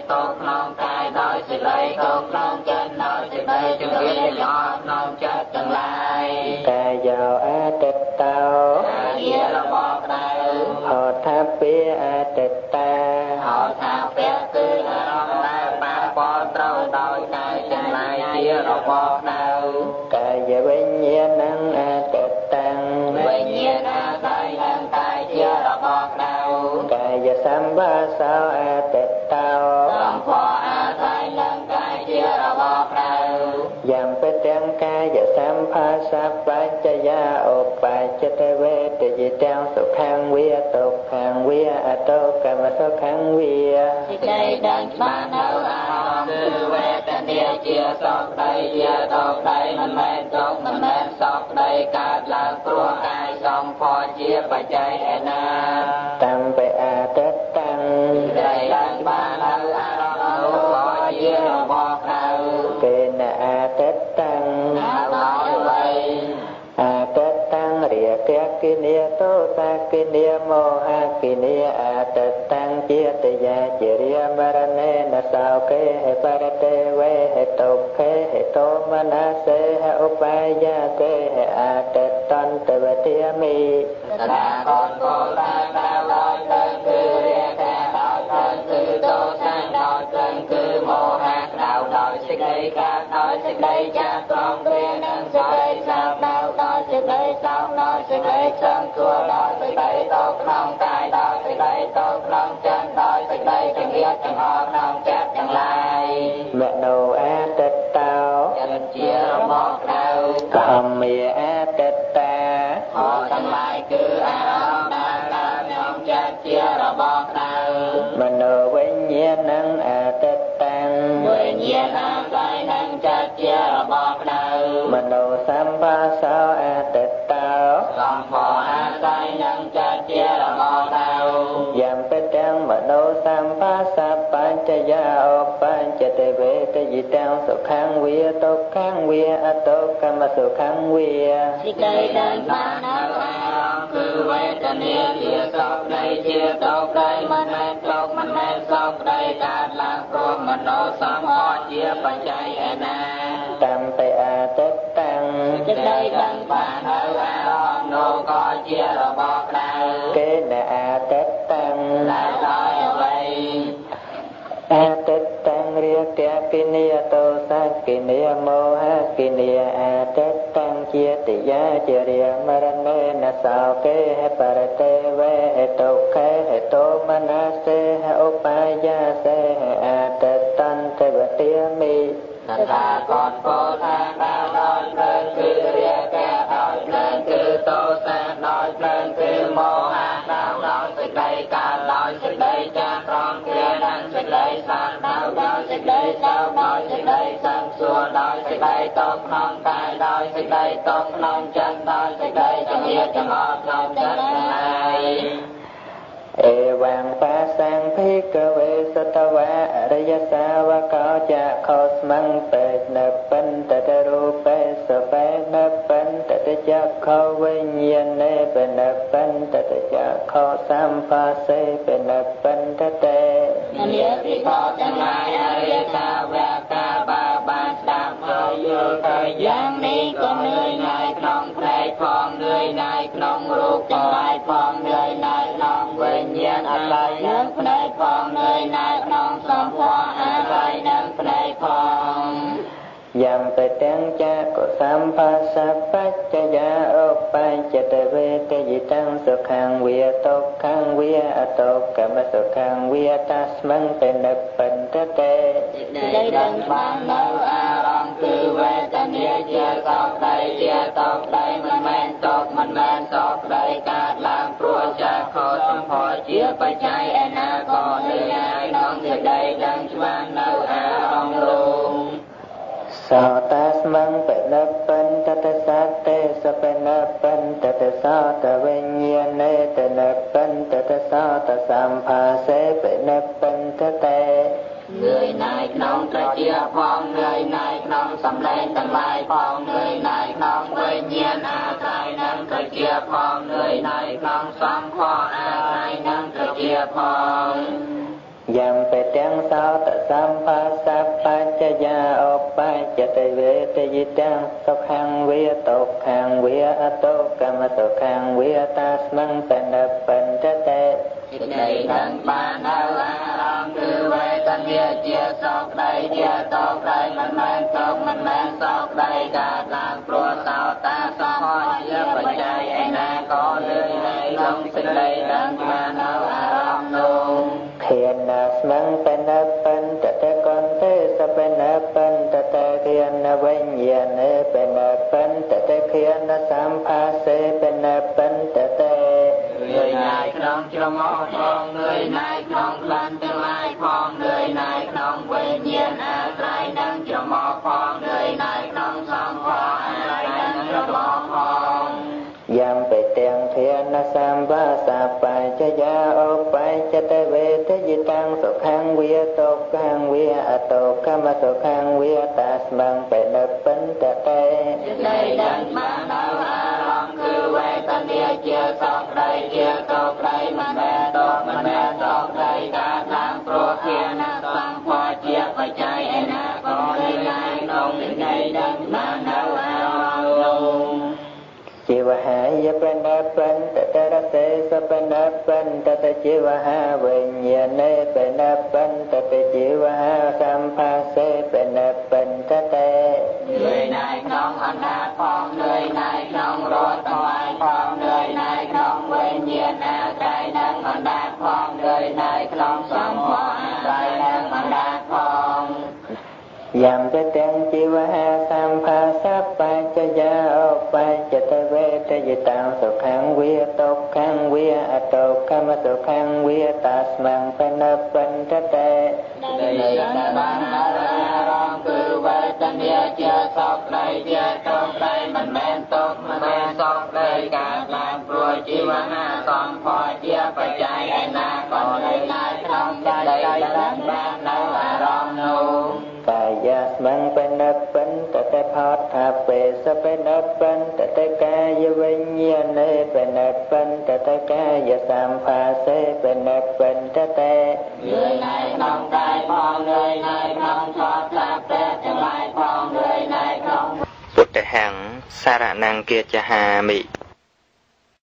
S2: ตกน้องกายดอยสิไหลตกน้องจันดอยสิไหลจงเรียนยอดน้องจัดจังไรกายยาวอาเตตเตาเยี่ยระบอกดาวหอทับเปียอาเตตตาหอทับเปียคืออารมณ์ได้ปาปอเต้าดอยกายจังไรเยี่ยระบอกดาวกายวิญญาณังอาเตตตังวิญญาณกายนังกายเยี่ยระบอกดาวกายสัมภาสาอาเตตเตาสัมภาอาไทยนังกายเยี่ยระบอกดาวยามเปตังกายสัมภาสะปัจจยาโอปัจจเตเวตยิตังสุขังเวียตกขังเวียอโตกรรมสุขังเวียสิใจดังบ้านเอาอารมณ์คือเวทเดียเจียสอกใดเจียตอกใดมันแม่นตกมันแม่นสอกใดกาดลางกลัวกายสองพอเจียปัจจัยแอนาตัมไปอาเตตังใจดังบ้านเอาอารมณ์พอเจียบอกเราเกณฑ์อาเตตังน้อยไว้อาเตตังเรียกกิเนียโตสากิเนียโมหะกิเนียอาเตตังเจตยาเจริยมรณะนัสสาวเกเหปรเตเวเหตุเกเหโตมนัสเสหอุปายาเกเหอาเตตันเตวเทียมิตถาคตโกตาดาวลอยเกินคือเรียกดาวเกินคือโตสังดาวเกินคือโมหะดาวดอยสิได้กาดอยสิได้จากกองเรียนนังสิได้สาวดาวดอยสิได้สาวดอยสิได้สังตัวดอยสิได้ตกน้องกายดอยสิได้ตกน้องจันดอยสิได้จังเรียกจังออกน้องจัดจังไรแม่โนอาเตตเตาจันเจียบอกเรากรรมเมียอาเตตตาขอทั้งหลายคืออารมณ์ดังดาวน้องจัดเจียบอกเรามโนวิญญาณังอาเตตตังวิญญาณกายนังจัดเจียบอกเรามโนสัมภาสาอาเตตเตาสัมภาอาไทยนังจัดเจียบอกเรายามเปตังมโนสัมภาสะปัญจยาโอปัญจเตเวตยิตังสุขังเวียตกขังเวียอโตกรรมสุขังเวียสิได้ดังบ้านเอาอารมณ์คือเวทเนียเจียตกใดเจียตกใดมันแม่ตกมันแม่ตกใดการลางพรมโนสัมภาเจียปัจจัยแอนาตัมไปอาเตตังสิได้ดังบ้านเอาอารมณ์โนก็เจียบอกเราเกณฑ์อาเตตังได้ลอยไว้อาเตตังเรียกกิเนียโตสักกิเนียโมหะกิเนียอาเตตังเจติยาเจริยมรณะนัสสาวเกหปรเตเวเหตุเกเหโตมนัสเสหอุปายาเสหอาเตตันเทวเตียมิตถาคตโกธาดาวดอยเพลินคือเรียกดอยเพลินคือโตแสดอยเพลินคือโมหะดาวดอยสิได้การดอยสิได้จากรองเกลียนังสิได้สร้างดาวดอยสิได้เจ้าดอยสิได้สังสัวดอยสิได้ตกน้องกายดอยสิได้ตกน้องจันดอยสิได้จังเอียจังออกน้องจันไรเอวังปัสสังภิกขเวสัตวะอริยสาวกจะขอสมังเปนปันตตรูเปสเปนปันตตจักขวิญญาณเปนปันตตจักขสัมภาเสเปนปันตเตอริยสิขอทั้งหลายอริยสาวกบาบาสามเอ่ยอยู่แต่อย่างนี้ก็เหนื่อยหน่ายคลองแพร่พองเหนื่อยหน่ายคลองรูปจังไรพองเหนื่อยหน่ายคลองวิญญาณอะไรนั่งแพร่พองเหนื่อยหน่ายคลองสัมภาอะไรนั่งแพร่พองยามไปตังจากก็สัมภาสะปัจจยาโอปัญจเตเวตยิตังสุขังเวียตกขังเวียอโตกรรมสุขังเวียตัสมังเป็นปันตเตได้ดังบ้านเอาอารมณ์คือเวทเนียเจียตกใดเจียตกใดมันแม่นตกมันแม่นตกใดการลางปลัวจากขอสัมภาเจียปัจจัยแอนาก็เหนื่อยน้องจะได้ดังบ้านเอาอารมณ์ลุงสาวตัสมังเป็นปันตตสัตเตสเป็นปันตตสาตวิญญาณเตนปันตตสาตสัมภาเสเป็นปันตเตเหนื่อยหน่ายคลองตะเจียพองเหนื่อยหน่ายคลองสำเร็จทั้งหลายพองเหนื่อยหน่ายคลองวิญญาณอาไทยนั่งตะเจียพองเหนื่อยหน่ายคลองสัมภาอาไทยนั่งตะเจียพอง
S1: Yam pe tiếng sao ta sampa sapachaya opachate vetayitang sokhang via tokhang via atokama sokhang via tasmang panapantate.
S2: Đây thân ba đâu aram cứ về tân địa chia sọc đây chia sọc đây mình mang sọc mình mang sọc đây cả làm pro sao ta sọc hoa chia bạch trai ai na có lưới này long sinh đây thân ba đâu aram nung.
S1: Khiên asmang panapantate con te sapanapantate khiên vinh yên panapantate khiên sampase panapantate.
S2: Người này không cho mô phong, người này không lần tương lai phong, người này không quên nhiên à trai nâng cho mô phong, người này không xong hoa à trai nâng cho mô phong.
S1: Yam pe tiếng thiên samba sapachaya opachate vetayitang sokhang via tokhang via atokama sokhang via tasmang panapantate.
S2: Đây đấng ba đâu aram cứ về tân địa chia sọc đây chia sọc đây mình bè tốt mình bè tốt đây cả làm pro thiên sang hoa chia phải trái ai na có lưới này không đến đây đấng ba đâu aram nung.
S1: Chivahaya panapantate rase sapanapantate chivaha vinyane panapantate chivaha sampase panapantate.
S2: Người này không ăn đá phong, người này không rốt ngoài phong, người này không quên nhiên à trai nâng ăn đá phong, người này không sống hoa trai nâng ăn đá phong.
S1: Yam te tiếng chivaha sampasapachaya opachate vetayitang sokhang via tokhang via atokama sokhang via tasmang panapantate.
S2: Đây là ban aram cứ về tân địa chia sọc đây chia sọc đây mình men tốt mình men sọc đây cả làm pro chivaha còn phò chia phải chạy ai na còn đây này không đây là ban aram nung.
S1: Kayasmang panapantate phathape sapanapantate kaya vinyane panapantate kaya sampase panapantate.
S2: Người này không đại phong, người này không thoát lạc tế tương lai phong, người này không.
S1: Buddhang saranang kirjahami.